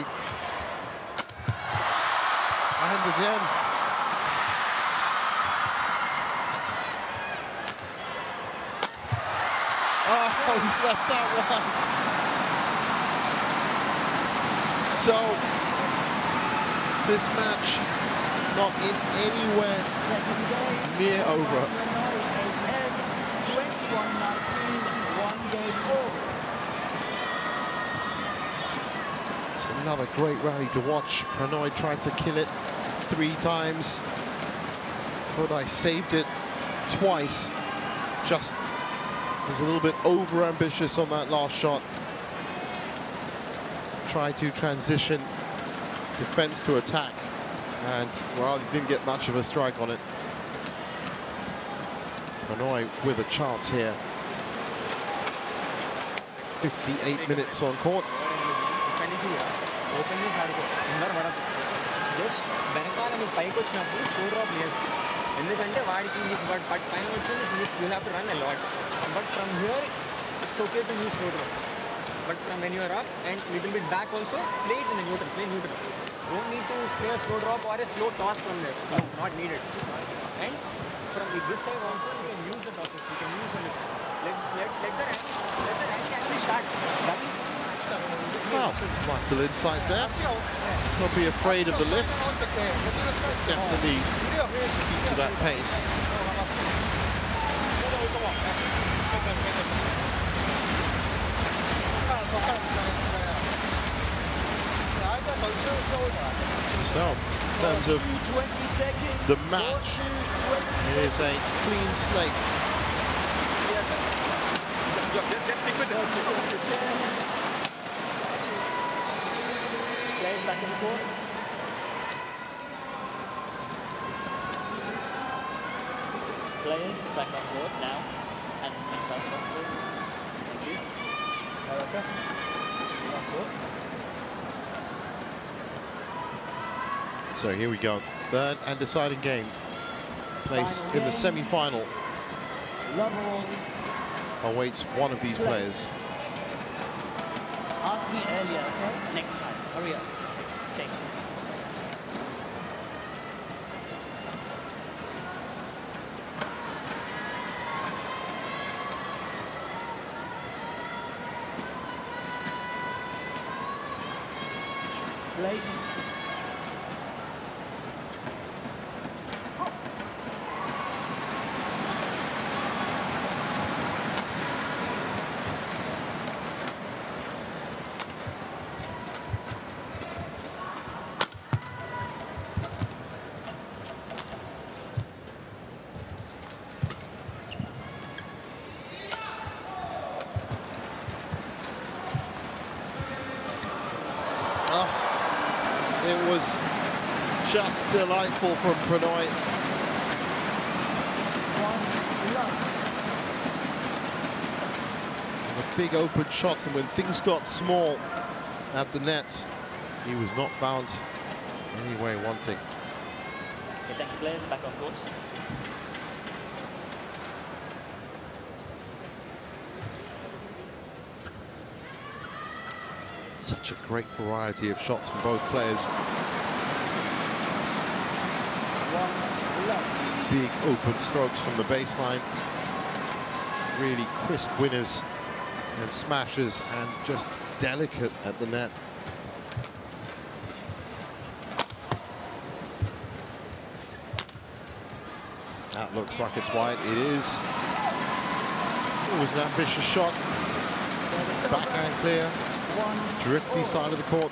And again. Oh, he's left that wide. So, this match not in anywhere Second game. near over. Prannoy, H S, twenty-one nineteen, one game all. Another great rally to watch. Prannoy tried to kill it three times. Kodai saved it twice. Just was a little bit over-ambitious on that last shot. Tried to transition defense to attack. And, well, he didn't get much of a strike on it. Prannoy with a chance here. fifty-eight minutes on court. Just వెనకాల నువ్వు పైకి వచ్చినప్పుడు slow drop లేదు ఎందుకంటే వాడికి but but పైన వచ్చింది you have to run a lot but from here it's okay to use slow drop but from when you're up and little bit back also play it in the neutral play neutral don't need to play a slow drop or a slow toss from there no, not needed and from this side also you can use the tosses you can use the lips let let let the let the rank actually start that is Well, nice little insight there. Not be afraid of the lift. Definitely keep to that pace. So, in terms of the match, it is a clean slate. Just, just stick with it. Players back in the court. Players back on court now. And inside boxes. Thank you. Naraoka. On court. So here we go. Third and deciding game. Place Final in the game. semi-final Level. awaits one of these Play. players. Ask me earlier, okay? Next time. Hurry up. Change. Play. It was just delightful from Prannoy. A big open shot, and when things got small at the net, he was not found any way wanting. Okay, thank you, players. Back on court. Such a great variety of shots from both players. Big open strokes from the baseline. Really crisp winners and smashes, and just delicate at the net. That looks like it's wide. It is. It was an ambitious shot. Backhand clear. Drifty side of the court.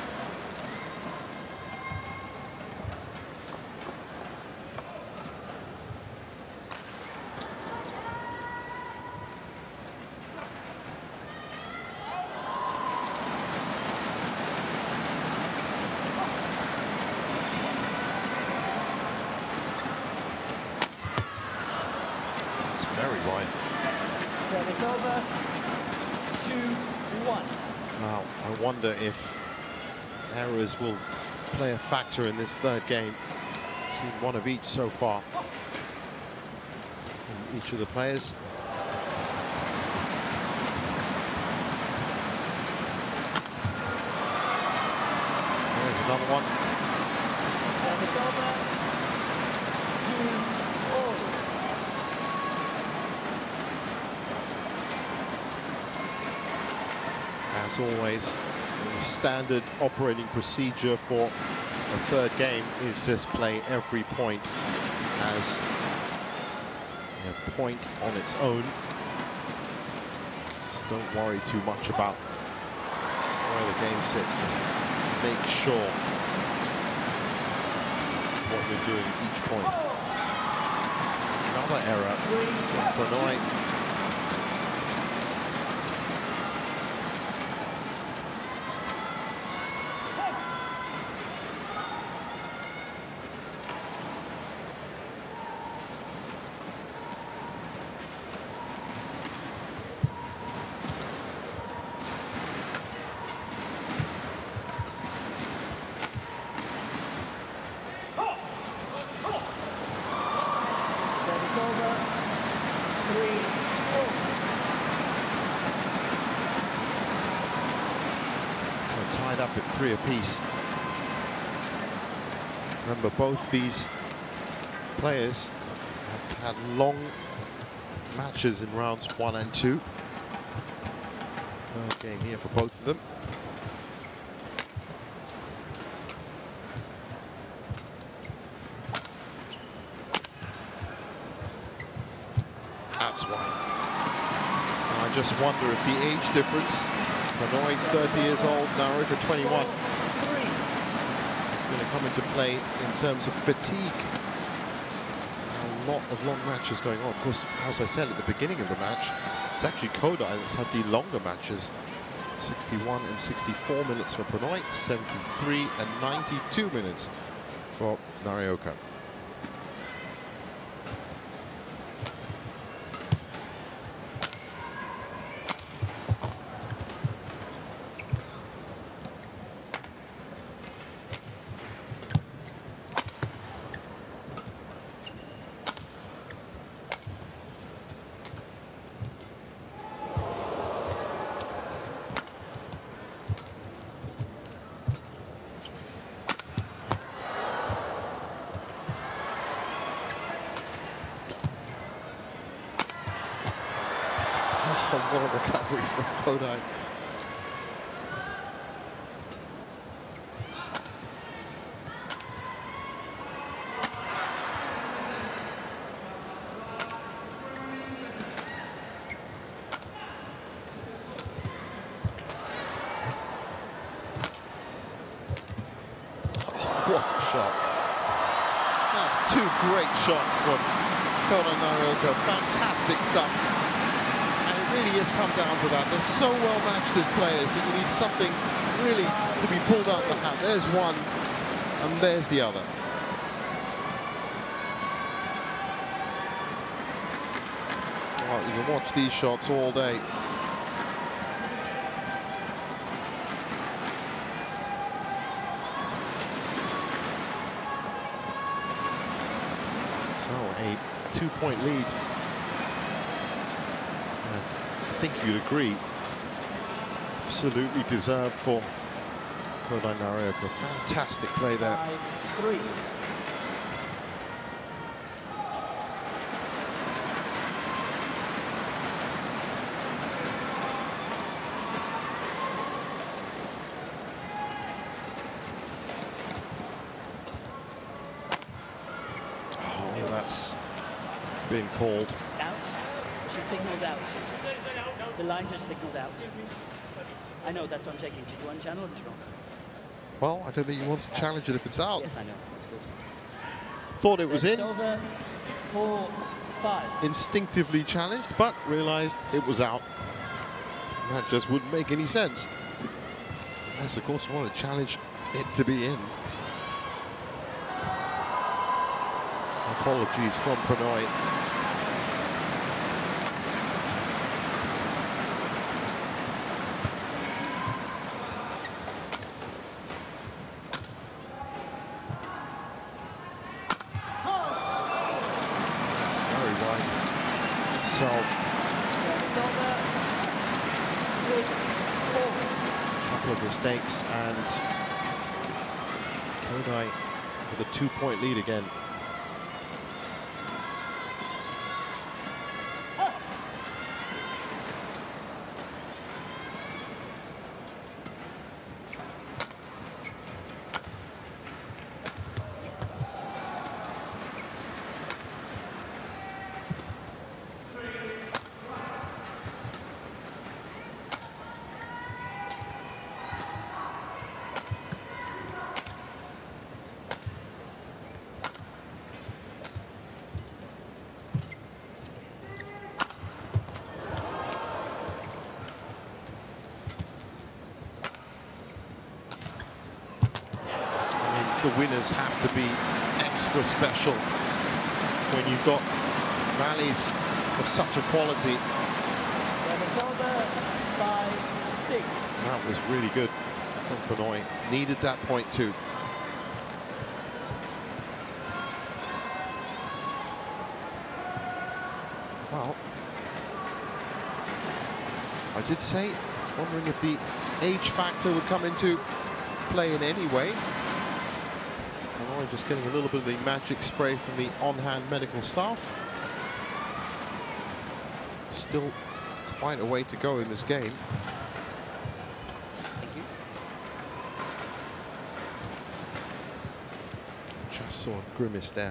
It's very wide. Service over. Two, one. Now, I wonder if errors will play a factor in this third game. Seen one of each so far from each of the players. There's another one. Service over. Two, all. As always, the standard operating procedure for a third game is just play every point as a point on its own. Just don't worry too much about where the game sits. Just make sure what you're doing at each point. Another error. Prannoy. Tied up at three apiece. Remember, both these players have had long matches in rounds one and two. Third game here for both of them. That's why. And I just wonder if the age difference, Prannoy thirty years old, Naraoka twenty-one, is going to come into play in terms of fatigue. A lot of long matches going on. Of course, as I said at the beginning of the match, it's actually Kodai that's had the longer matches. sixty-one and sixty-four minutes for Prannoy, seventy-three and ninety-two minutes for Naraoka. What a recovery from Kodai. What a shot. That's two great shots from Kodai Naraoka. Fantastic stuff. Really has come down to that. They're so well matched as players that you need something really to be pulled out the hat. There's one, and there's the other. Oh, you can watch these shots all day. So a two-point lead. I think you'd agree, absolutely deserved for Kodai Naraoka. Fantastic play there. Five, three. Oh, that's been called. Out. She signals out. The line just signaled out. I know, that's what I'm checking. Did you want channel or did you not? Well, I don't think he wants to challenge it if it's out. Yes, I know. That's good. Thought it was Service in. Over. Four, five. Instinctively challenged, but realized it was out. And that just wouldn't make any sense. Unless, of course, you want to challenge it to be in. Apologies from Prannoy. So, a couple of mistakes, and Kodai with a two-point lead again. the winners have to be extra special when you've got rallies of such a quality. Service over, five, six. That was really good from Prannoy. Needed that point too. Well, I did say, I was wondering if the age factor would come into play in any way. Prannoy just getting a little bit of the magic spray from the on-hand medical staff. Still quite a way to go in this game. Thank you. Just saw a grimace there.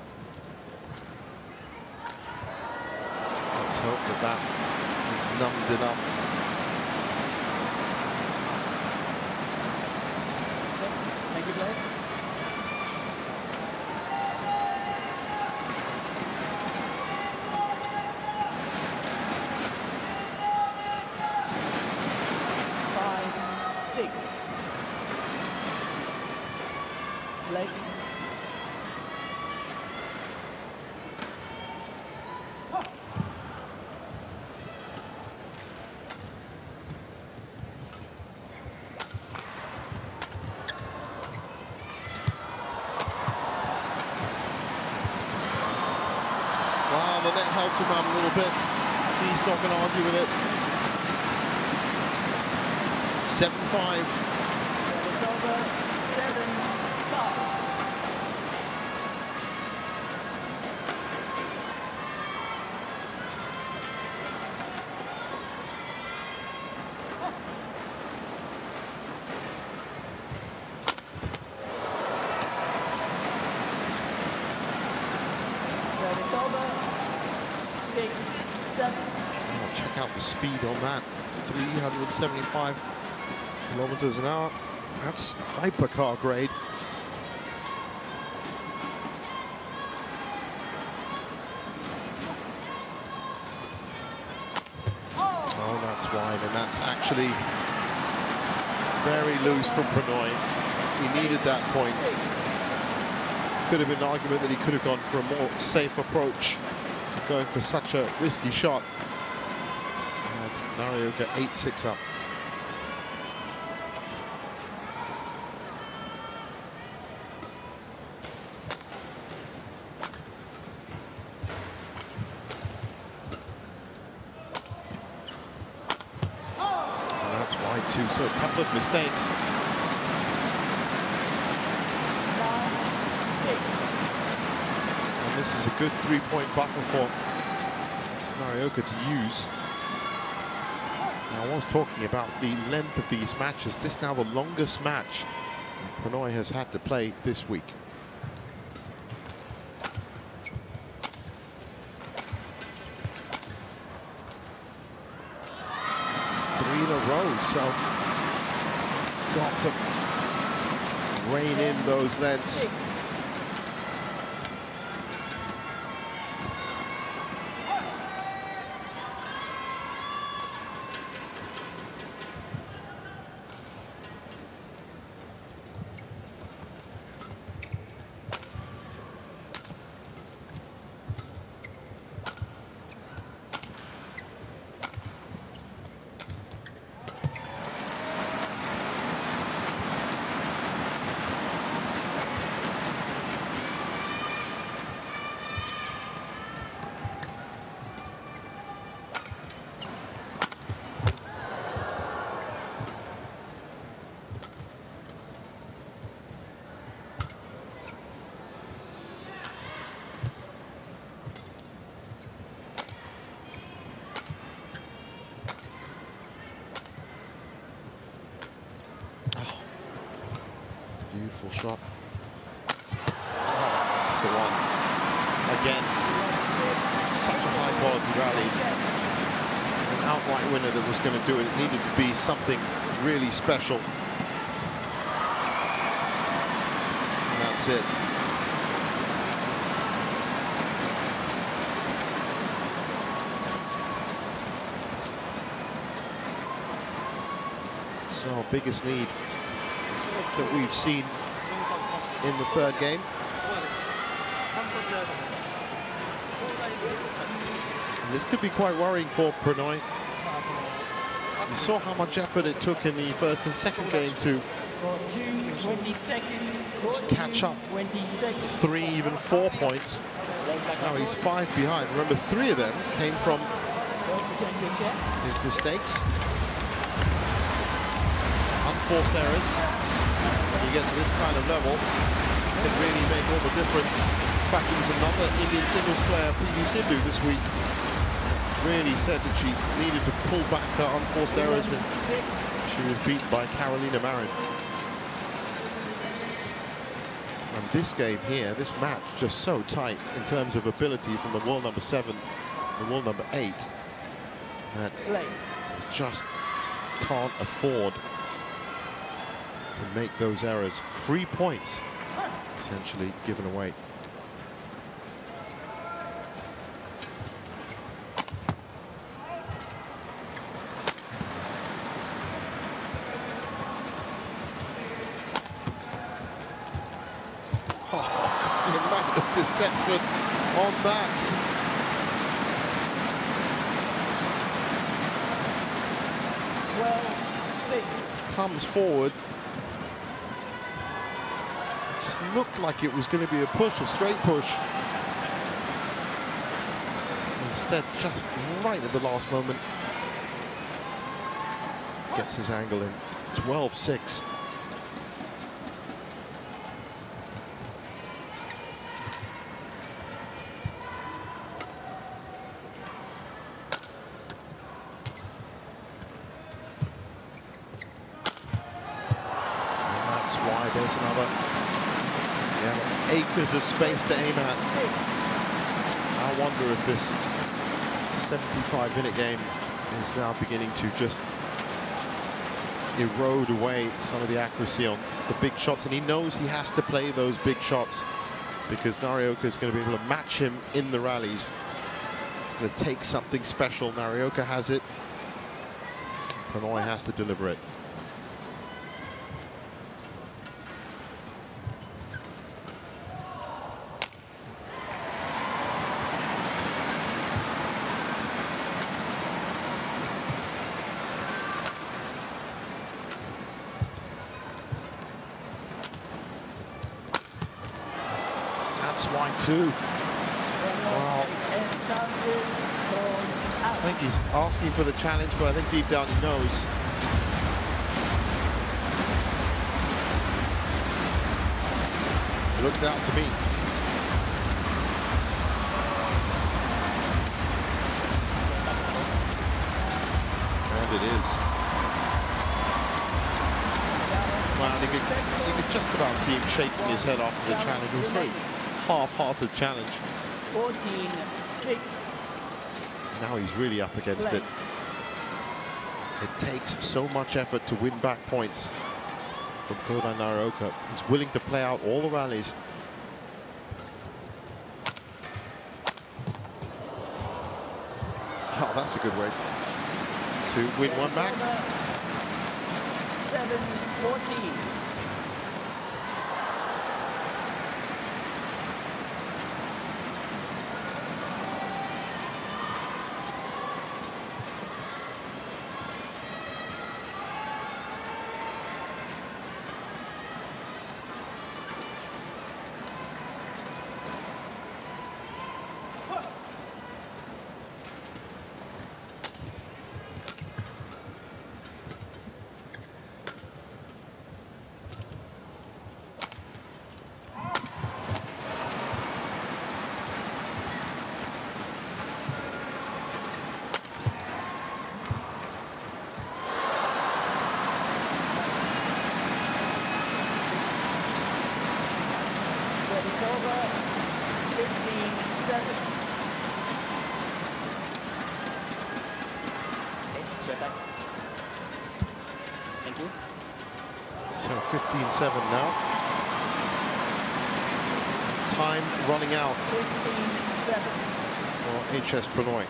Let's hope that that is numbed enough. Thank you, guys. Five, six. Play. Wow, the net helped him out a little bit. He's not going to argue with it. seven five. Service over, seven, five. Service over, six, seven. Oh, check out the speed on that. three hundred seventy-five kilometers an hour. That's hypercar grade. Oh, that's wide, and that's actually very loose from Prannoy. He needed that point. Could have been an argument that he could have gone for a more safe approach, going for such a risky shot. And Naraoka eight six up. And that's wide too, so a couple of mistakes. And this is a good three-point buffer for Naraoka to use. Now, I was talking about the length of these matches. This is now the longest match Prannoy has had to play this week. It's three in a row, so got to rein in those lengths. Beautiful shot. Oh, that's the one. Again, such a high quality rally. An outright winner that was going to do it. It needed to be something really special. And that's it. So, biggest lead that we've seen in the third game. And this could be quite worrying for Prannoy. You saw how much effort it took in the first and second game to catch up three, even four points. Now he's five behind. Remember, three of them came from his mistakes. Unforced errors. When you get to this kind of level, it can really make all the difference. In fact, it was another Indian singles player, P V Sindhu, this week, really said that she needed to pull back her unforced errors when she was beaten by Carolina Marin. And this game here, this match, just so tight in terms of ability from the world number seven and the world number eight, that just can't afford to make those errors. Three points essentially given away. Deception on that. twelve six. Comes forward. Just looked like it was going to be a push, a straight push. Instead, just right at the last moment, gets his angle in. twelve six. There's another, yeah, acres of space to aim at. I wonder if this seventy-five minute game is now beginning to just erode away some of the accuracy on the big shots, and he knows he has to play those big shots because Naraoka is going to be able to match him in the rallies. It's going to take something special. Naraoka has it. Prannoy has to deliver it. Two. Well, I think he's asking for the challenge, but I think deep down he knows. It looked out to me. And it is. Well, you could, you could just about see him shaking his head after the challenge. It was very half-hearted challenge. fourteen six. Now he's really up against it. It takes so much effort to win back points from Kodai Naraoka. He's willing to play out all the rallies. Oh, that's a good way to win one back. seven fourteen. So fifteen seven now. Time running out fifteen seven. for H S Prannoy.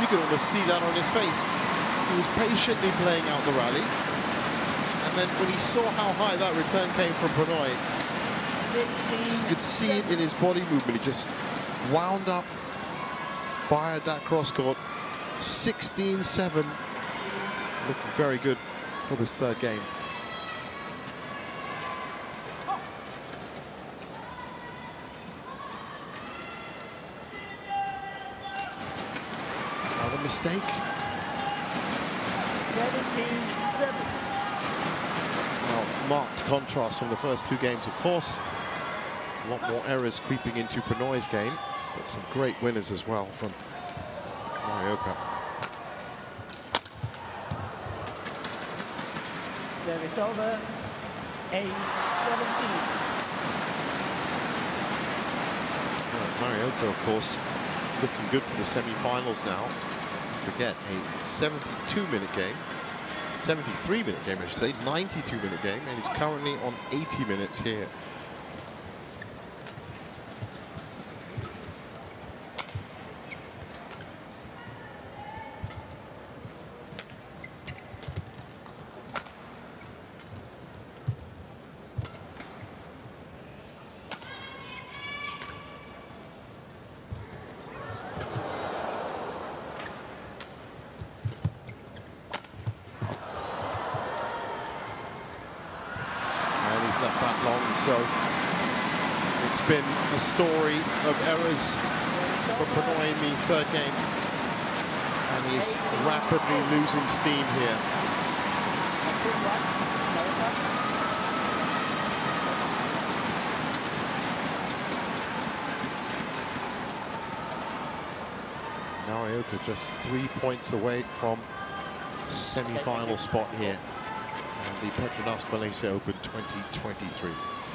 You could almost see that on his face. He was patiently playing out the rally. And then when he saw how high that return came from Prannoy, you could see it in his body movement. He just wound up, fired that cross court. sixteen seven. Looking very good for this third game. Another mistake. seventeen seven. Well, marked contrast from the first two games, of course. A lot more errors creeping into Prannoy's game, but some great winners as well from Naraoka. Service over. eight seventeen. Well, Naraoka, of course, looking good for the semi-finals now. Forget a seventy-two minute game, seventy-three minute game, I should say, ninety-two minute game, and he's currently on eighty minutes here. Left that long, so it's been a story of errors for Prannoy in the third game, and he's rapidly losing steam here. Naraoka just three points away from semi-final spot here. The PETRONAS Malaysia Open twenty twenty-three.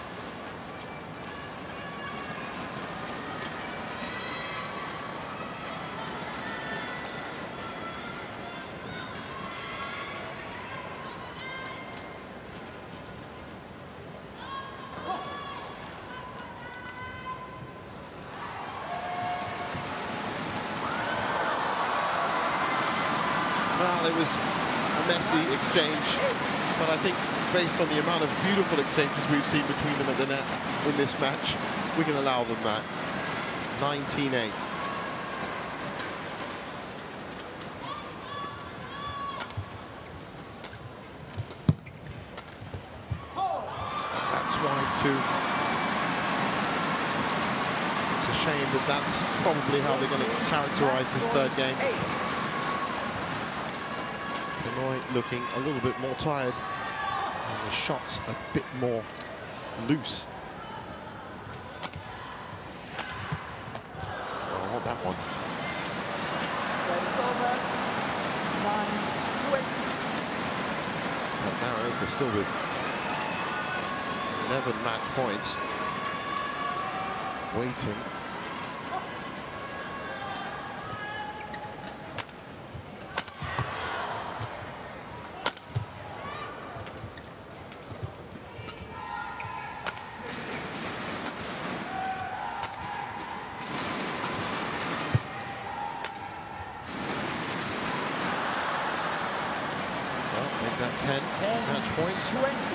Well, it was a messy exchange, but I think based on the amount of beautiful exchanges we've seen between them at the net in this match, we can allow them that. nineteen eight. That's wide too. It's a shame that that's probably how they're going to characterize this third game. Prannoy looking a little bit more tired, and the shots a bit more loose. Oh, I want that one. Service over. nine twenty. But Naraoka still with eleven match points. Waiting. That ten, ten match points. twenty.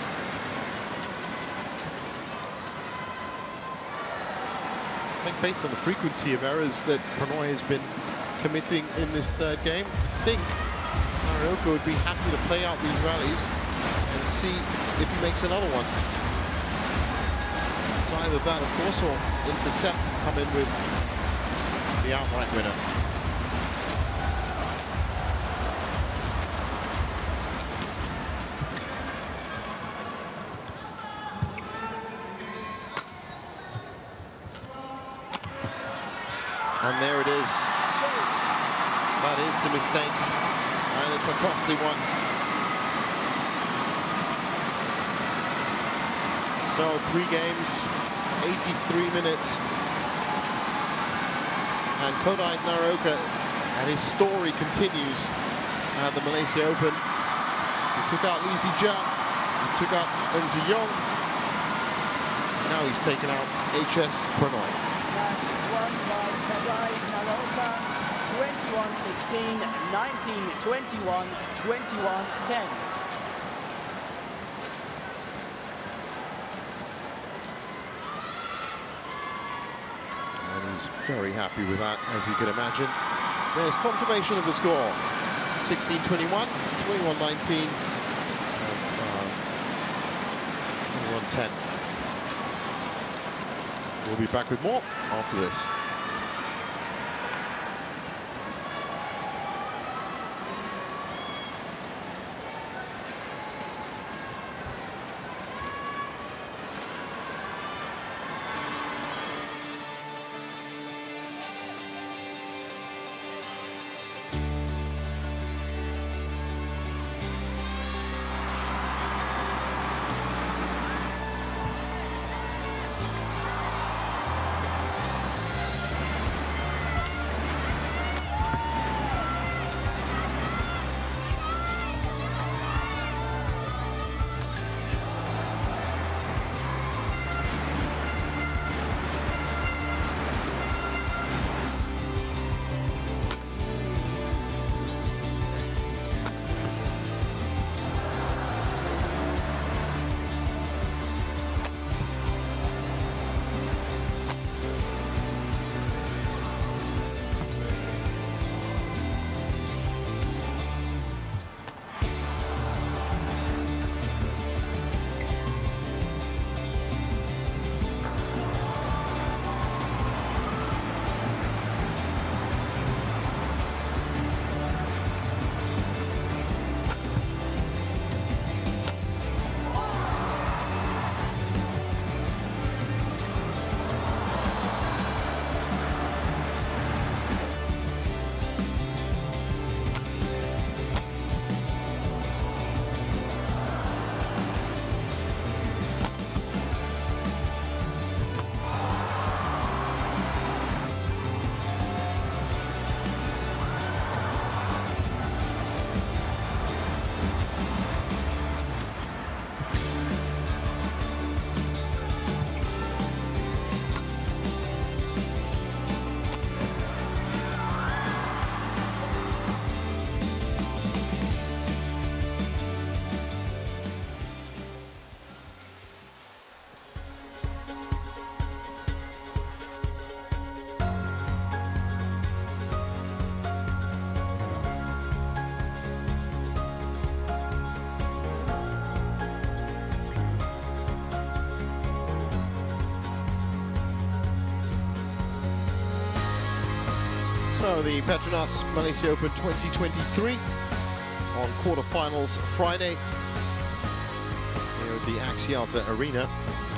I think based on the frequency of errors that Prannoy has been committing in this third game, I think Naraoka would be happy to play out these rallies and see if he makes another one. So either that, of course, or intercept and come in with the outright winner. And there it is. That is the mistake. And it's a costly one. So three games, eighty-three minutes. And Kodai Naraoka and his story continues at the Malaysia Open. He took out Lee Zijia, he took out En Ziyong. Now he's taken out H S Prannoy. Match won by Kodai Naraoka, twenty-one twenty-one sixteen, nineteen twenty-one, twenty-one ten. And he's very happy with that, as you can imagine. There's confirmation of the score. sixteen twenty-one, twenty-one nineteen, and uh, twenty-one ten. We'll be back with more after this. So the Petronas Malaysia Open twenty twenty-three on quarterfinals Friday here at the Axiata Arena.